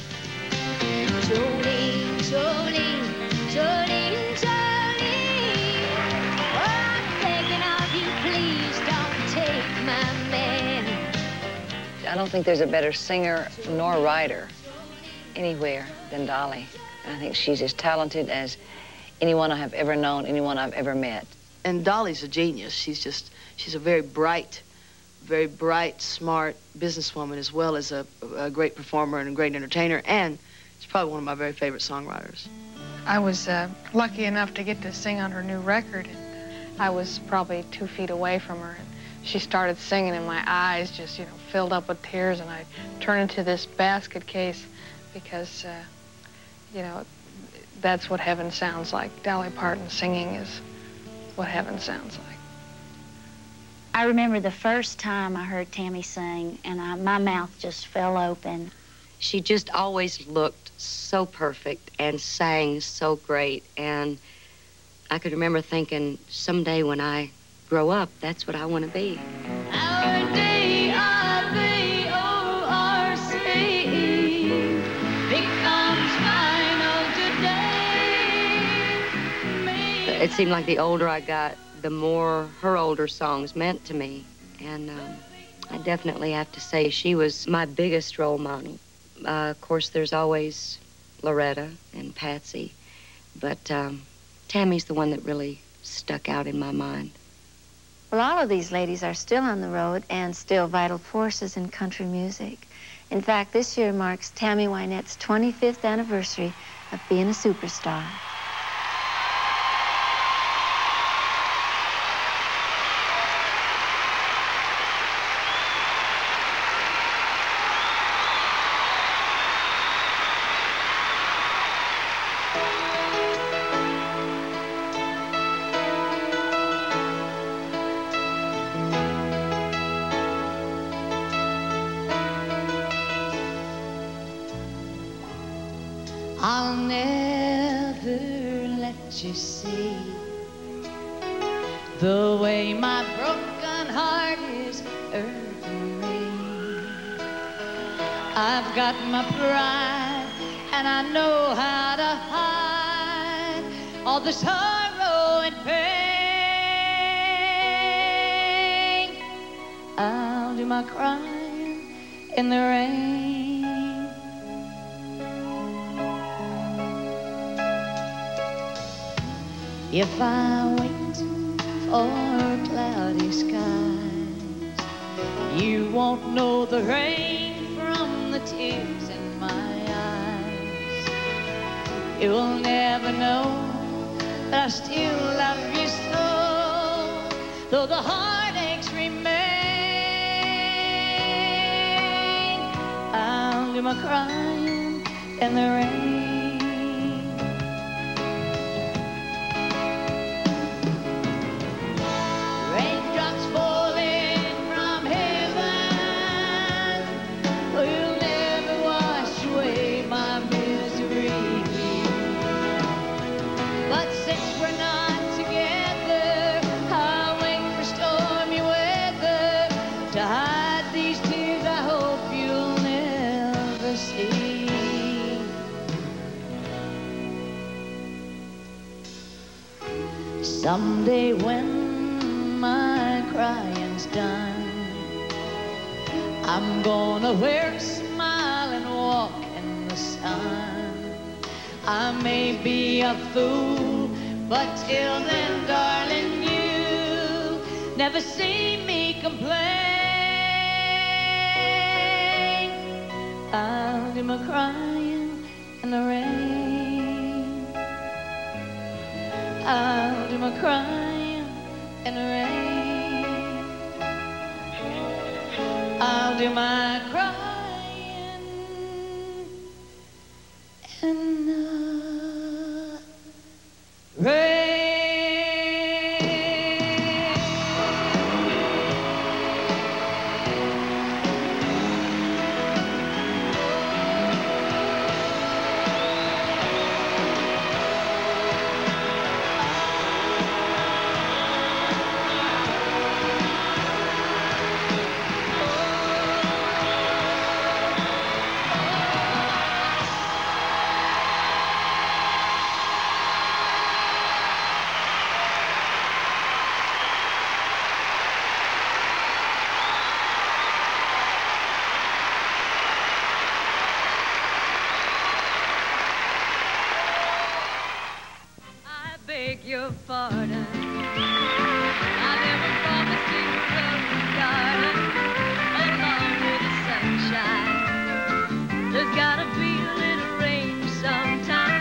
Jolene, Jolene, Jolene, Jolene, oh, I'm begging of you, please don't take my man. I don't think there's a better singer nor writer anywhere than Dolly. I think she's as talented as anyone I have ever known, anyone I've ever met. And Dolly's a genius. She's just, she's a very bright, very bright, smart businesswoman, as well as a, a great performer and a great entertainer, and she's probably one of my very favorite songwriters. I was uh, lucky enough to get to sing on her new record, and I was probably two feet away from her. And she started singing, and my eyes just, you know, filled up with tears, and I turned into this basket case because, uh, you know, that's what heaven sounds like. Dolly Parton singing is what heaven sounds like. I remember the first time I heard Tammy sing, and I, my mouth just fell open. She just always looked so perfect and sang so great, and I could remember thinking, someday when I grow up, that's what I want to be. Our D I V O R C becomes final today. It seemed like the older I got, the more her older songs meant to me. And um, I definitely have to say she was my biggest role model. Uh, of course, there's always Loretta and Patsy, but um, Tammy's the one that really stuck out in my mind. Well, all of these ladies are still on the road and still vital forces in country music. In fact, this year marks Tammy Wynette's twenty-fifth anniversary of being a superstar. I'll never let you see the way my broken heart is hurting me. I've got my pride, and I know how to hide all the sorrow and pain. I'll do my crying in the rain. If I wait for cloudy skies, you won't know the rain from the tears in my eyes. You will never know that I still love you so, though the heartaches remain. I'll do my crying in the rain. Someday when my crying's done, I'm gonna wear a smile and walk in the sun. I may be a fool, but till then, darling, you never see me complain. I'll do my crying in the rain. I'll do my crying in the rain. I'll do my crying in the rain. Your pardon. I never promised you a rose garden along with the sunshine. There's gotta be a little rain sometime.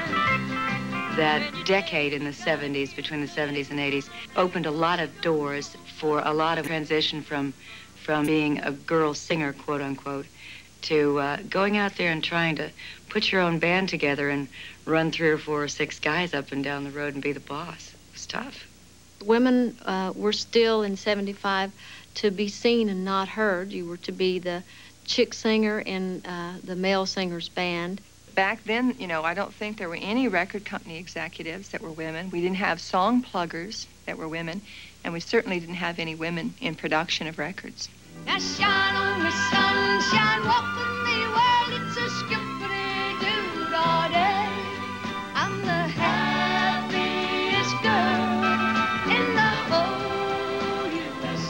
That decade in the seventies, between the seventies and eighties, opened a lot of doors for a lot of transition from, from being a girl singer, quote unquote, to uh, going out there and trying to put your own band together and run three or four or six guys up and down the road and be the boss. It was tough. Women uh, were still in seventy-five to be seen and not heard. You were to be the chick singer in uh, the male singer's band. Back then, you know, I don't think there were any record company executives that were women. We didn't have song pluggers that were women, and we certainly didn't have any women in production of records. Now shine on me, sunshine, walk with me, well, it's a skippity-doo all day. I'm the happiest girl in the whole U S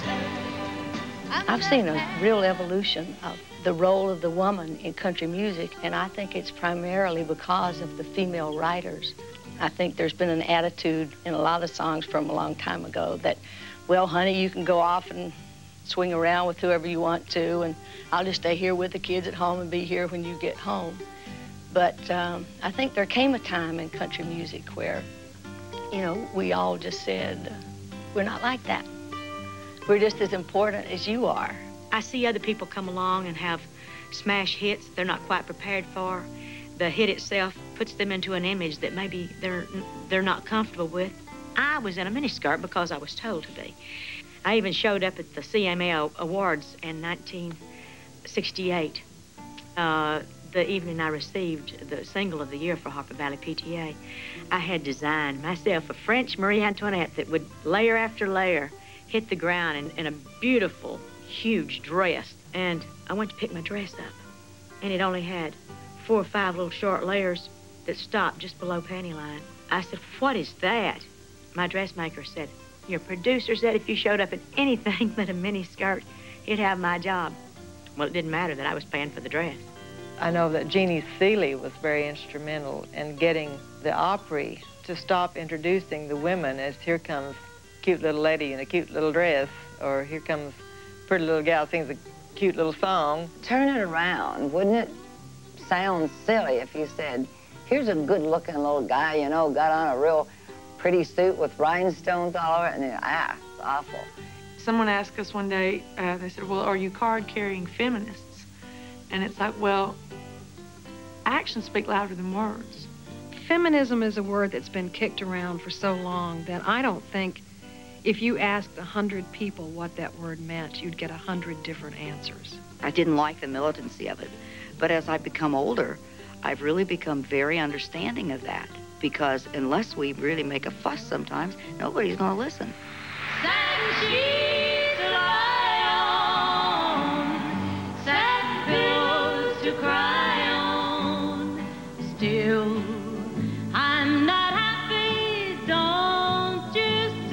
A. I've seen a real evolution of the role of the woman in country music, and I think it's primarily because of the female writers. I think there's been an attitude in a lot of songs from a long time ago that, well, honey, you can go off and swing around with whoever you want to, and I'll just stay here with the kids at home and be here when you get home. But um, I think there came a time in country music where, you know, we all just said, we're not like that. We're just as important as you are. I see other people come along and have smash hits they're not quite prepared for. The hit itself puts them into an image that maybe they're, they're not comfortable with. I was in a miniskirt because I was told to be. I even showed up at the C M A Awards in nineteen sixty-eight, uh, the evening I received the single of the year for Harper Valley P T A. I had designed myself a French Marie Antoinette that would layer after layer hit the ground in, in a beautiful, huge dress. And I went to pick my dress up, and it only had four or five little short layers that stopped just below panty line. I said, what is that? My dressmaker said, your producer said if you showed up in anything but a mini skirt, he'd have my job. Well, it didn't matter that I was paying for the dress. I know that Jeannie Seeley was very instrumental in getting the Opry to stop introducing the women as here comes cute little lady in a cute little dress, or here comes pretty little gal sings a cute little song. Turn it around. Wouldn't it sound silly if you said, here's a good-looking little guy, you know, got on a real pretty suit with rhinestones all over it, and then, ah, it's awful. Someone asked us one day, uh, they said, well, are you card-carrying feminists? And it's like, well, actions speak louder than words. Feminism is a word that's been kicked around for so long that I don't think if you asked a hundred people what that word meant, you'd get a hundred different answers. I didn't like the militancy of it, but as I've become older, I've really become very understanding of that, because unless we really make a fuss sometimes, nobody's going to listen. Sad sheets to lie on, sad pillows to cry on. Still, I'm not happy, don't you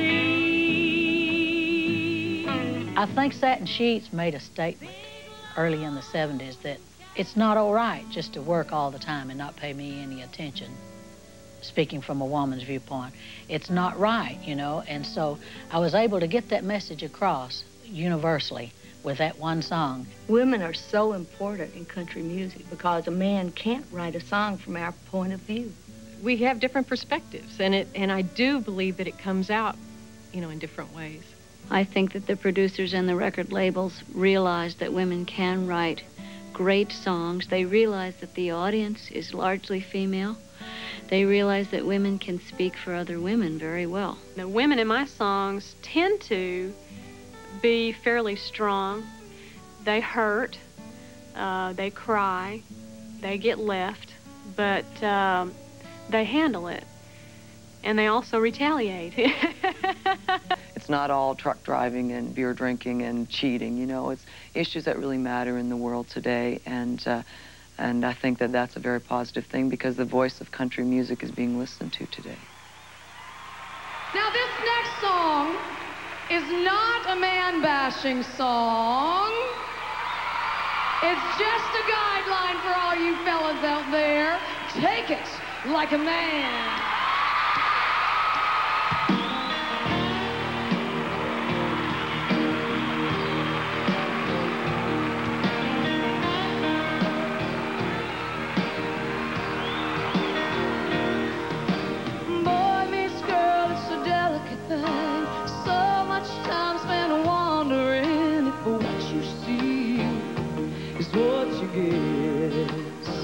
see? I think Satin Sheets made a statement early in the seventies that it's not all right just to work all the time and not pay me any attention. Speaking from a woman's viewpoint, it's not right, you know, and so I was able to get that message across universally with that one song. Women are so important in country music because a man can't write a song from our point of view. we have different perspectives, and it and I do believe that it comes out, you know, in different ways. I think that the producers and the record labels realize that women can write great songs. They realize that the audience is largely female. They realize that women can speak for other women very well. The women in my songs tend to be fairly strong. They hurt, uh, they cry, they get left, but um, they handle it, and they also retaliate. It's not all truck driving and beer drinking and cheating, you know. It's issues that really matter in the world today, and uh, and I think that that's a very positive thing because the voice of country music is being listened to today. Now this next song is not a man-bashing song. It's just a guideline for all you fellas out there. Take it like a man. Boy meets girl, it's a delicate thing. So much time spent wondering if what you see is what you get.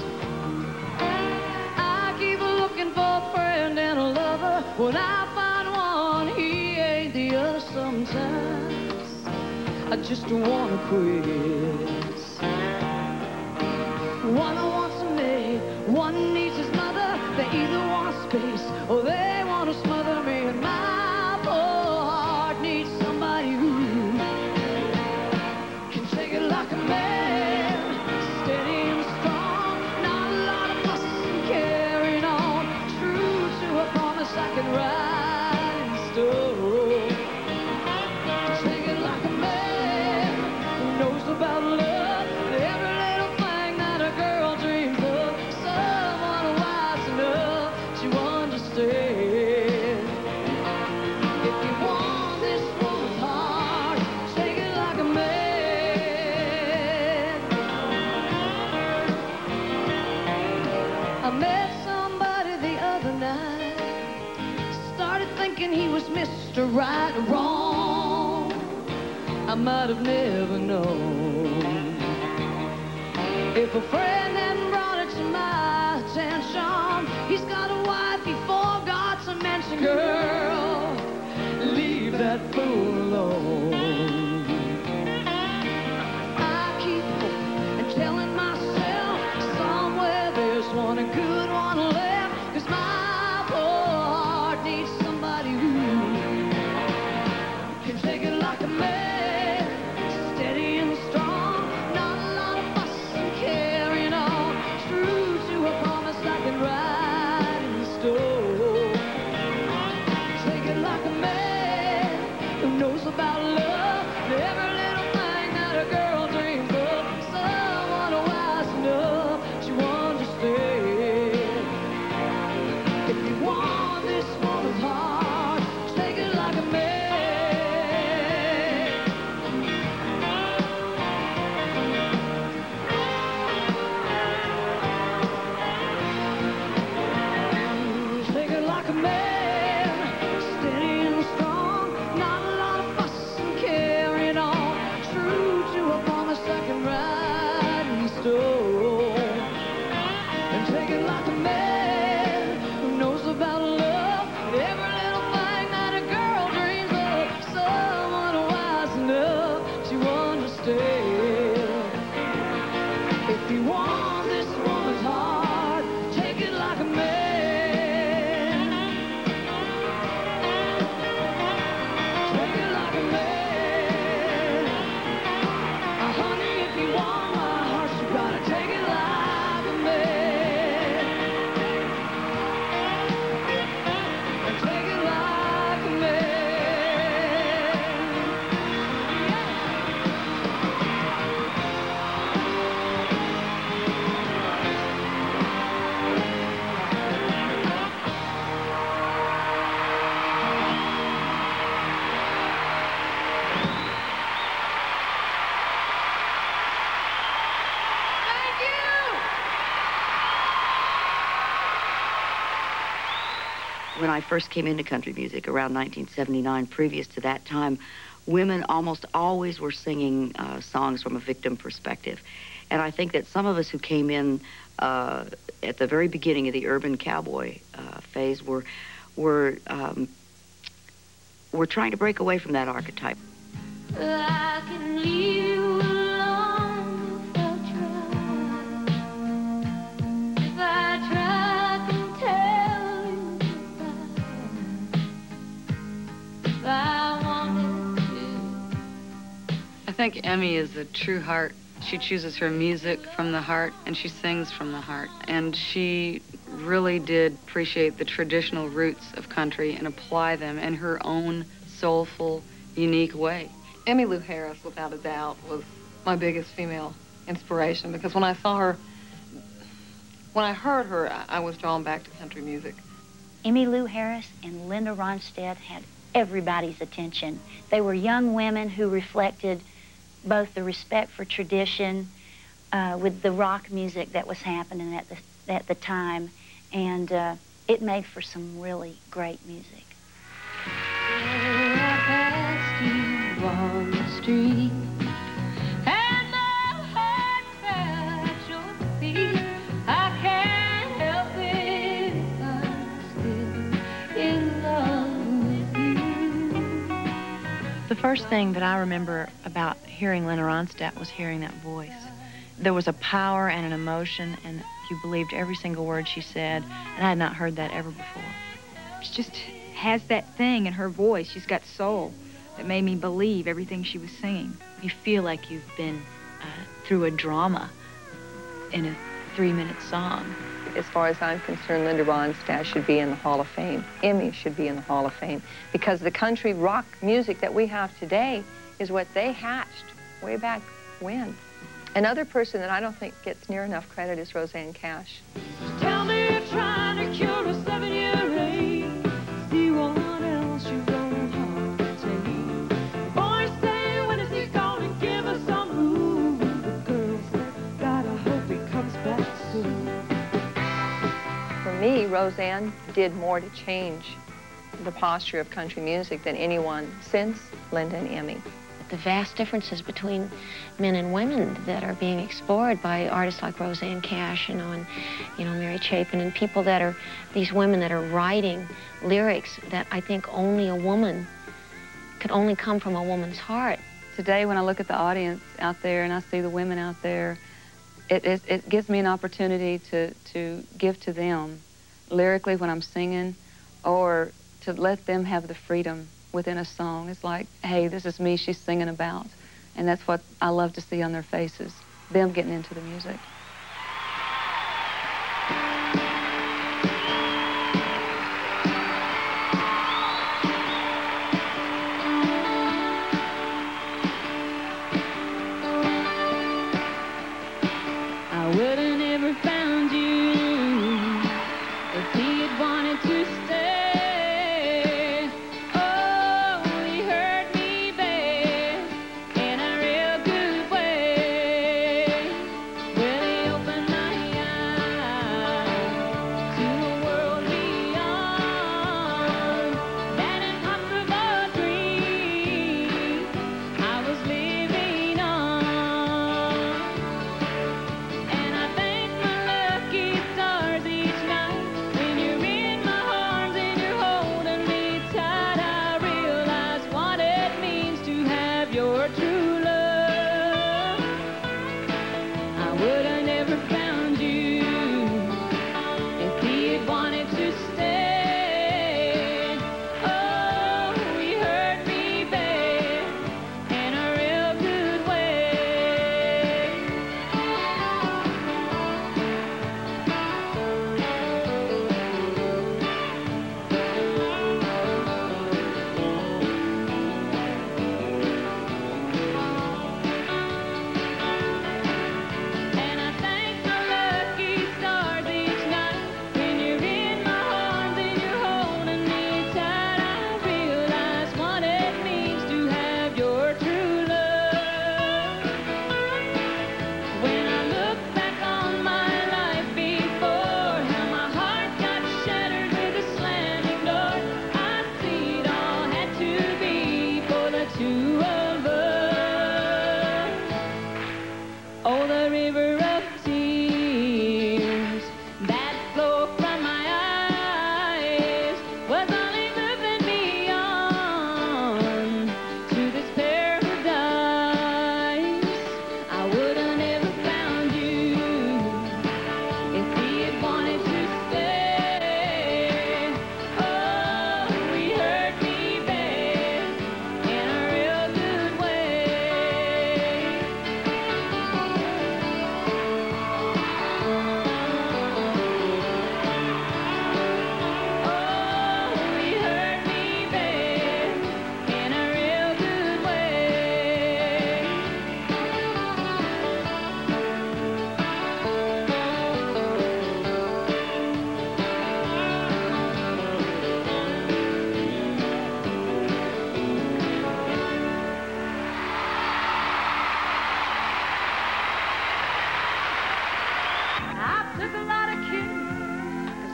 I keep looking for a friend and a lover. When I find one, he ain't the other. Sometimes I just wanna quit. One wants a maid, one needs his mother. They either want space or they want to smother me. And my poor heart needs somebody who can take it like a man, steady and strong. Not a lot of fuss and carrying on. True to a promise I can ride in stone. Take it like a man who knows about love. Every little thing that a girl dreams of. Someone wise enough to understand. If you want this woman's heart, take it like a man. I met somebody the other night. Started thinking he was Mister Right or Wrong. I might have never known. If a friend hadn't brought it to my attention, he's got a wife he forgot to mention. Girl, leave that fool alone. I keep hoping and telling myself somewhere there's one, a good one left. 'Cause my poor heart needs somebody who can take it like a man, steady and strong. Not a lot of fuss and carrying on. True to a promise I can ride in stone. Take it like a man who knows about love. Every little thing that a girl dreams of. Someone wise enough to understand. When I first came into country music around nineteen seventy-nine, previous to that time, women almost always were singing uh, songs from a victim perspective. And I think that some of us who came in uh, at the very beginning of the urban cowboy uh, phase were, were, um, were trying to break away from that archetype. I can leave you alone if I try. If I try, I can tell you if I wanted to. I think Emmy is a true heart. She chooses her music from the heart, and she sings from the heart. And she really did appreciate the traditional roots of country and apply them in her own soulful, unique way. Emmylou Harris, without a doubt, was my biggest female inspiration, because when I saw her, when I heard her, I, I was drawn back to country music. Emmylou Harris and Linda Ronstadt had everybody's attention. They were young women who reflected both the respect for tradition uh, with the rock music that was happening at the, at the time, and uh, it made for some really great music. I passed you on the street, and my heart fell at your feet. I can't help it if I'm still in love with you. The first thing that I remember about hearing Linda Ronstadt was hearing that voice. There was a power and an emotion, and you believed every single word she said, and I had not heard that ever before. She just has that thing in her voice. She's got soul that made me believe everything she was singing. You feel like you've been uh, through a drama in a three-minute song. As far as I'm concerned, Linda Ronstadt should be in the Hall of Fame. Emmy should be in the Hall of Fame, because the country rock music that we have today is what they hatched way back when. Another person that I don't think gets near enough credit is Rosanne Cash. Tell me you're trying to cure a seven-year ache. See what else you're going hard to take. Boys say, when is he gonna give us some room? The girls say, gotta hope he comes back soon. For me, Rosanne did more to change the posture of country music than anyone since Linda and Emmy. The vast differences between men and women that are being explored by artists like Rosanne Cash, you know, and, you know, Mary Chapin, and people that are, these women that are writing lyrics that I think only a woman, could only come from a woman's heart. Today, when I look at the audience out there and I see the women out there, it, it, it gives me an opportunity to, to give to them lyrically when I'm singing, or to let them have the freedom within a song. It's like, hey, this is me she's singing about. And that's what I love to see on their faces, them getting into the music. I would have never found you if he had wanted to stay. Well,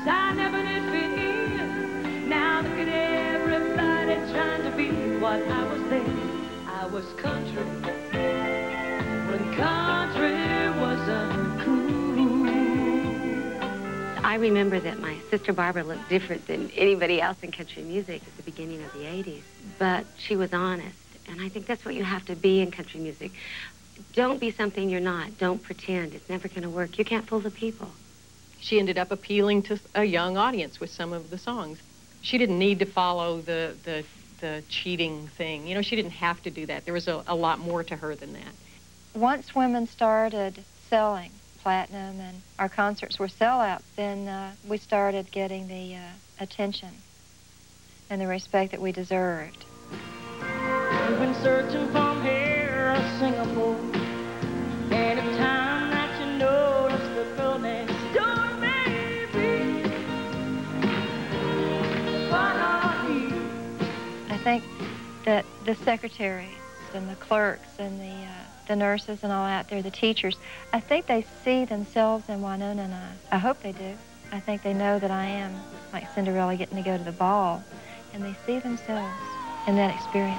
'cause I never did fit in. Now look at everybody trying to be what I was then. I was country when country was uncool. I remember that my sister Barbara looked different than anybody else in country music at the beginning of the eighties, but she was honest, and I think that's what you have to be in country music. Don't be something you're not. Don't pretend. It's never going to work. You can't fool the people. She ended up appealing to a young audience with some of the songs. She didn't need to follow the, the, the cheating thing. You know, she didn't have to do that. There was a, a lot more to her than that. Once women started selling platinum and our concerts were sellouts, then uh, we started getting the uh, attention and the respect that we deserved. We've been searching from here to Singapore. Anytime that you notice the girl next door, baby, what are you? I think that the secretaries and the clerks and the uh, the nurses and all out there, the teachers, I think they see themselves in Winona and I. I hope they do. I think they know that I am like Cinderella getting to go to the ball, and they see themselves in that experience.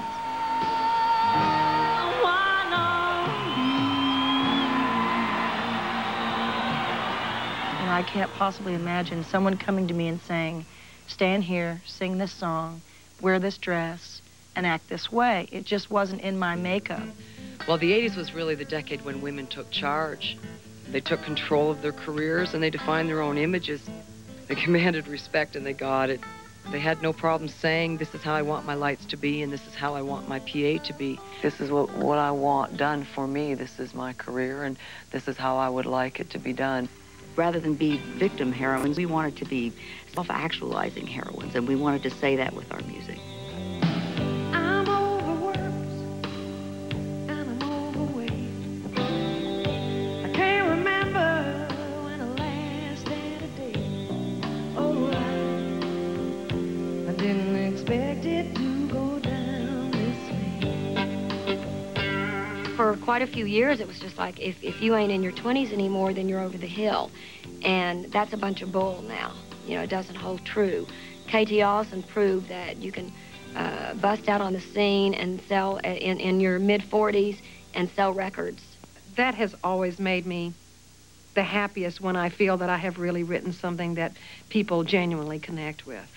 And I can't possibly imagine someone coming to me and saying, stand here, sing this song, wear this dress, and act this way. It just wasn't in my makeup. Well, the eighties was really the decade when women took charge. They took control of their careers and they defined their own images. They commanded respect and they got it. They had no problem saying, this is how I want my lights to be and this is how I want my P A to be. This is what, what I want done for me. This is my career and this is how I would like it to be done. Rather than be victim heroines, we wanted to be self-actualizing heroines, and we wanted to say that with our music. I'm overworked and I'm overweight. I can't remember when I last had a date. Oh, I, I didn't expect it to go down this way. For quite a few years, it was just like, if, if you ain't in your twenties anymore, then you're over the hill. And that's a bunch of bull now. You know, it doesn't hold true. K T Austin proved that you can uh, bust out on the scene and sell in, in your mid forties and sell records. That has always made me the happiest when I feel that I have really written something that people genuinely connect with.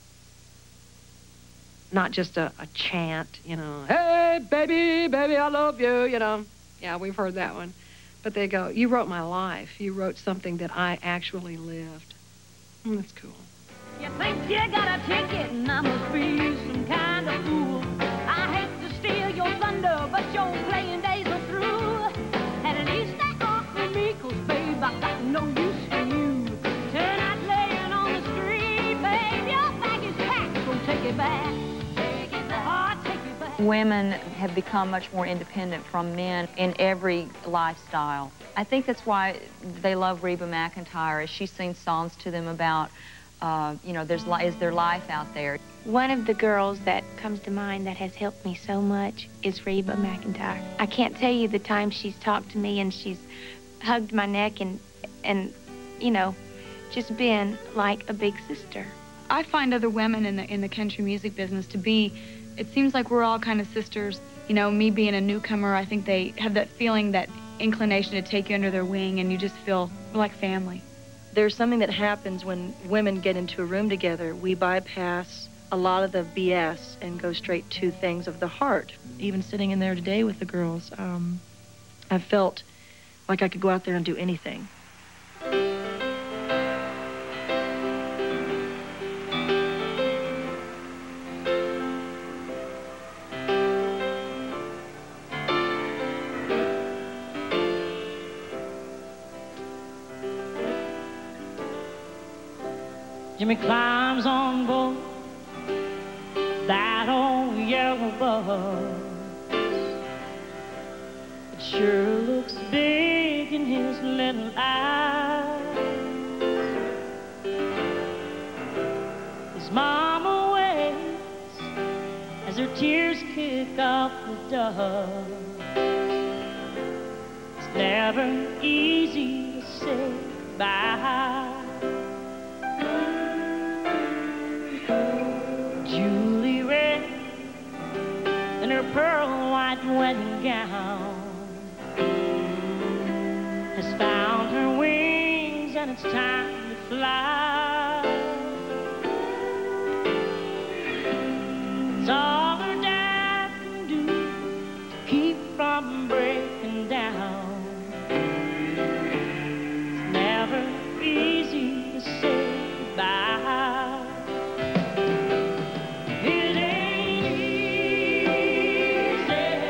Not just a, a chant, you know, hey, baby, baby, I love you, you know. Yeah, we've heard that one. But they go, you wrote my life. You wrote something that I actually lived. Mm, that's cool. You think you got a ticket and I must be some kind of fool. I hate to steal your thunder, but your playing days are through. At least they offer me, 'cause babe, I got no use for you. Tonight laying on the street, babe, your bag is packed, so take it back. Take it back. Oh, take it back. Women have become much more independent from men in every lifestyle. I think that's why they love Reba McEntire, as she sings songs to them about, uh, you know, there's li is there life out there. One of the girls that comes to mind that has helped me so much is Reba McEntire. I can't tell you the time she's talked to me and she's hugged my neck and, and you know, just been like a big sister. I find other women in the, in the country music business to be, it seems like we're all kind of sisters. You know, me being a newcomer, I think they have that feeling, that inclination to take you under their wing, and you just feel like family. There's something that happens when women get into a room together. We bypass a lot of the B S and go straight to things of the heart. Even sitting in there today with the girls, um, I felt like I could go out there and do anything. Jimmy climbs on board that old yellow bus. It sure looks big in his little eyes. His mama waits as her tears kick off the dust. It's never easy to say bye. it's time to fly. It's all her dad can do to keep from breaking down. It's never easy to say goodbye. It ain't easy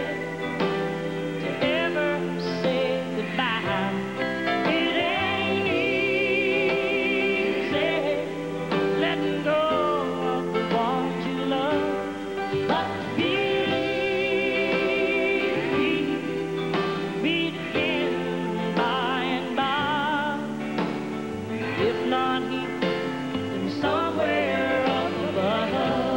to ever say goodbye. It ain't easy letting go of the ones you love. But believe me, meet again by and by. If not here, then somewhere up above.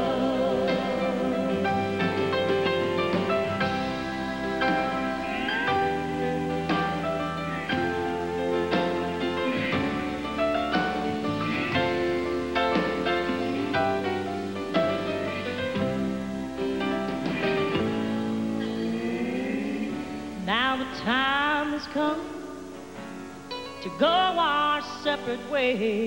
Now the time has come to go our separate ways,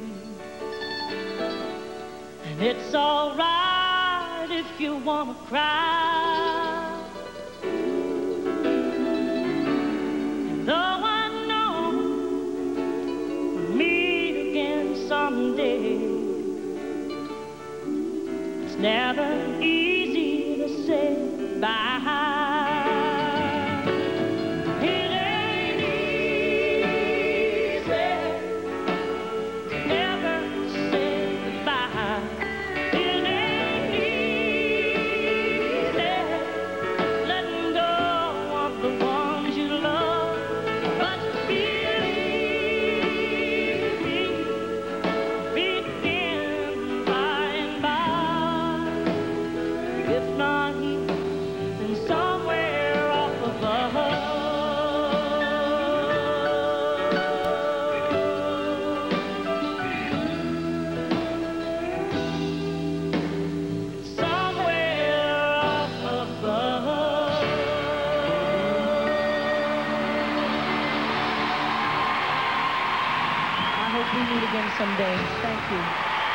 and it's all right if you wanna cry. And though I know we'll meet again someday, it's never easy to say bye. It ain't easy to ever say goodbye. It ain't easy letting go of the ones you love. But believe me, begin by and by. If not here, then somewhere up above. Somewhere up above. I hope we meet again someday. Thank you.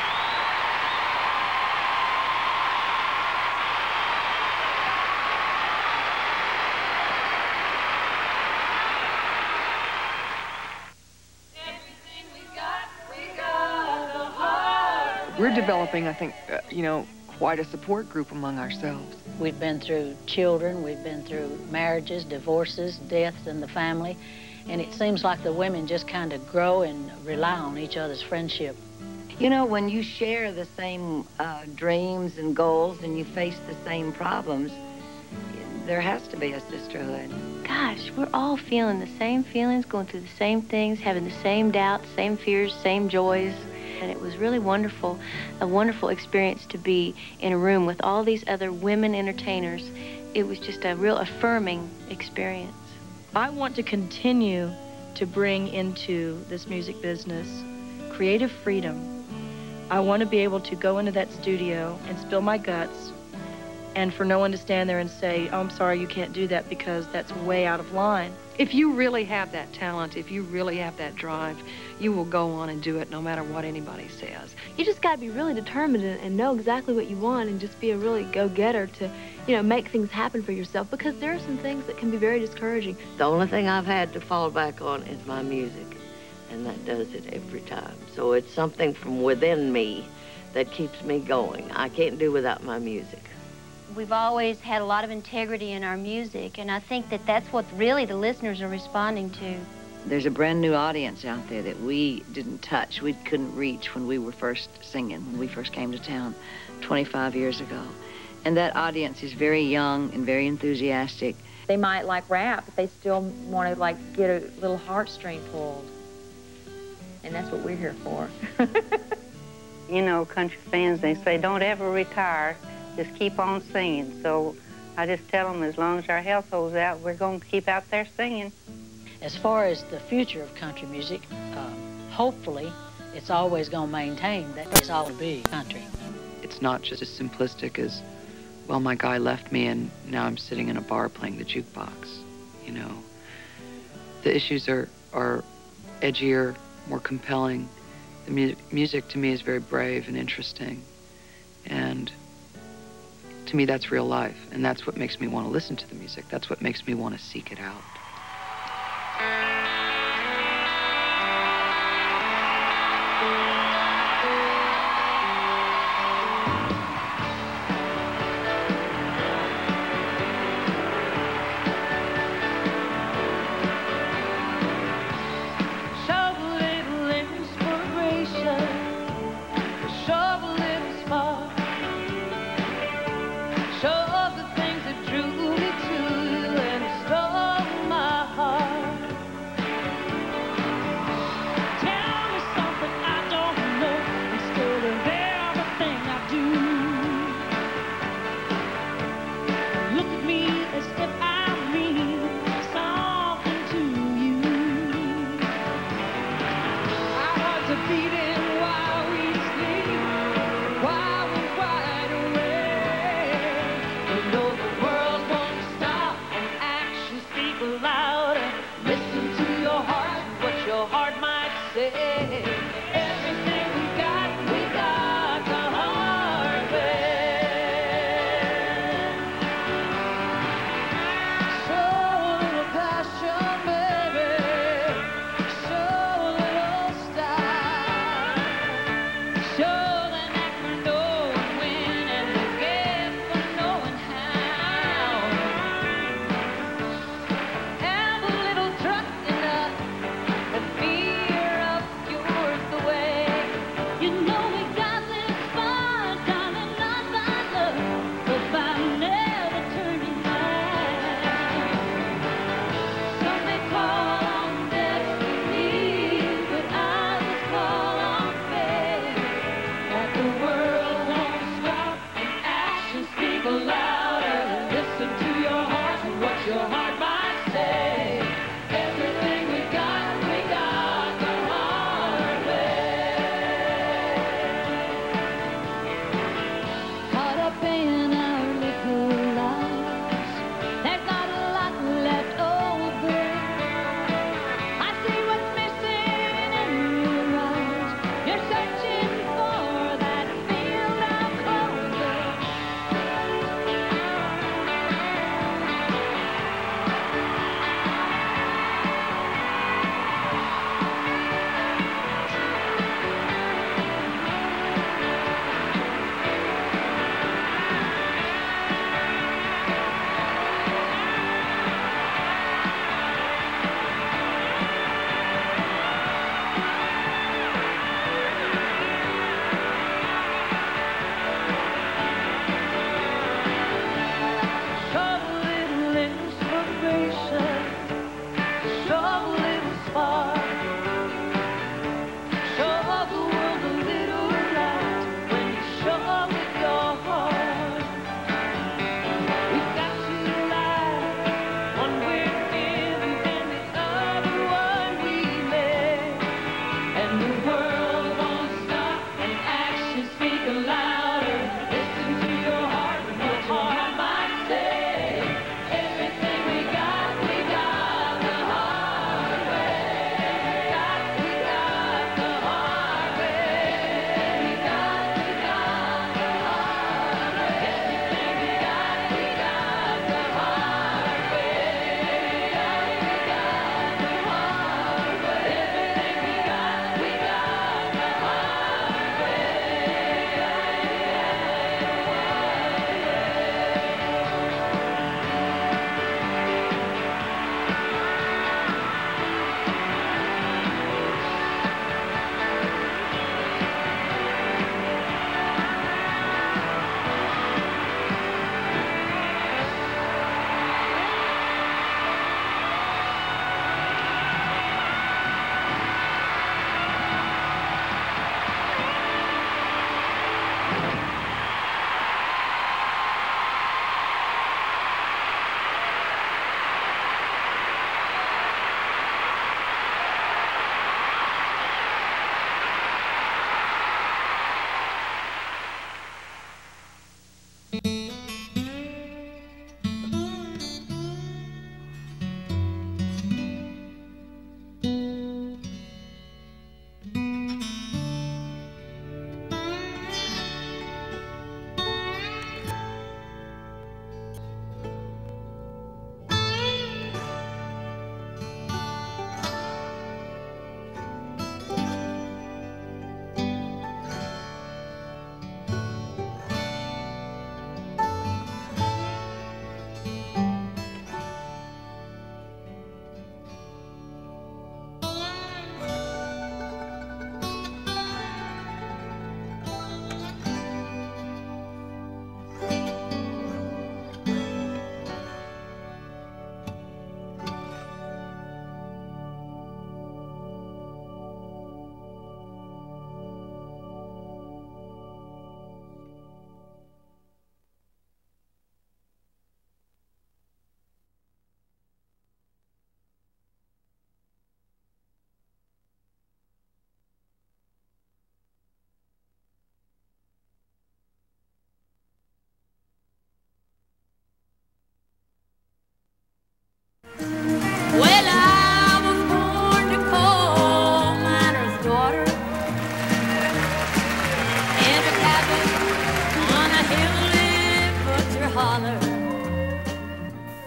We're developing, I think, uh, you know, quite a support group among ourselves. We've been through children, we've been through marriages, divorces, deaths in the family, and it seems like the women just kind of grow and rely on each other's friendship. You know, when you share the same uh, dreams and goals and you face the same problems, there has to be a sisterhood. Gosh, we're all feeling the same feelings, going through the same things, having the same doubts, same fears, same joys. And it was really wonderful, a wonderful experience to be in a room with all these other women entertainers. It was just a real affirming experience. I want to continue to bring into this music business creative freedom. I want to be able to go into that studio and spill my guts, and for no one to stand there and say, oh, I'm sorry, you can't do that because that's way out of line. If you really have that talent, if you really have that drive, you will go on and do it no matter what anybody says. You just got to be really determined and, and know exactly what you want and just be a really go-getter to, you know, make things happen for yourself, because there are some things that can be very discouraging. The only thing I've had to fall back on is my music, and that does it every time. So it's something from within me that keeps me going. I can't do without my music. We've always had a lot of integrity in our music, and I think that that's what really the listeners are responding to. There's a brand new audience out there that we didn't touch, we couldn't reach when we were first singing, when we first came to town twenty-five years ago. And that audience is very young and very enthusiastic. They might like rap, but they still want to like get a little heartstring pulled. And that's what we're here for. You know, country fans, they say don't ever retire, just keep on singing. So I just tell them as long as our health holds out, we're going to keep out there singing. As far as the future of country music, um, hopefully it's always going to maintain that it's all to be country. It's not just as simplistic as, well, my guy left me and now I'm sitting in a bar playing the jukebox, you know. The issues are, are edgier, more compelling. The mu music to me is very brave and interesting. And to me, that's real life. And that's what makes me want to listen to the music. That's what makes me want to seek it out. Show the things that drew me to you and stole my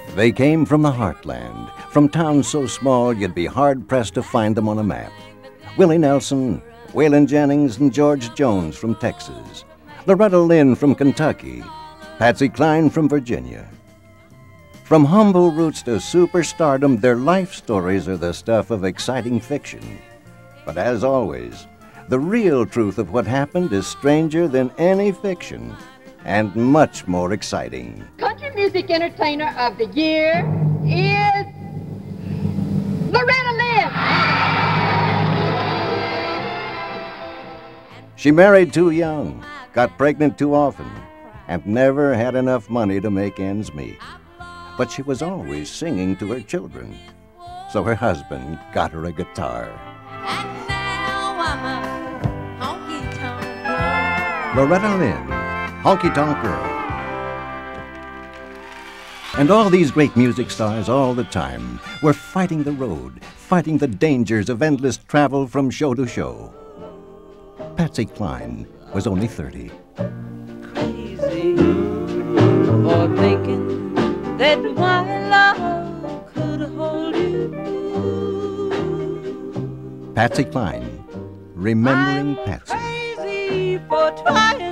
They came from the heartland, from towns so small you'd be hard-pressed to find them on a map. Willie Nelson, Waylon Jennings, and George Jones from Texas. Loretta Lynn from Kentucky. Patsy Cline from Virginia. From humble roots to superstardom, their life stories are the stuff of exciting fiction. But as always, the real truth of what happened is stranger than any fiction and much more exciting. Country Music Entertainer of the Year is Loretta Lynn. She married too young, got pregnant too often, and never had enough money to make ends meet. But she was always singing to her children, so her husband got her a guitar. And now I'm a honky-tonk girl. Loretta Lynn, Honky Tonk Girl. And all these great music stars all the time were fighting the road, fighting the dangers of endless travel from show to show. Patsy Cline was only thirty. Crazy for thinking that my love could hold you. Patsy Cline, remembering Patsy. Crazy for trying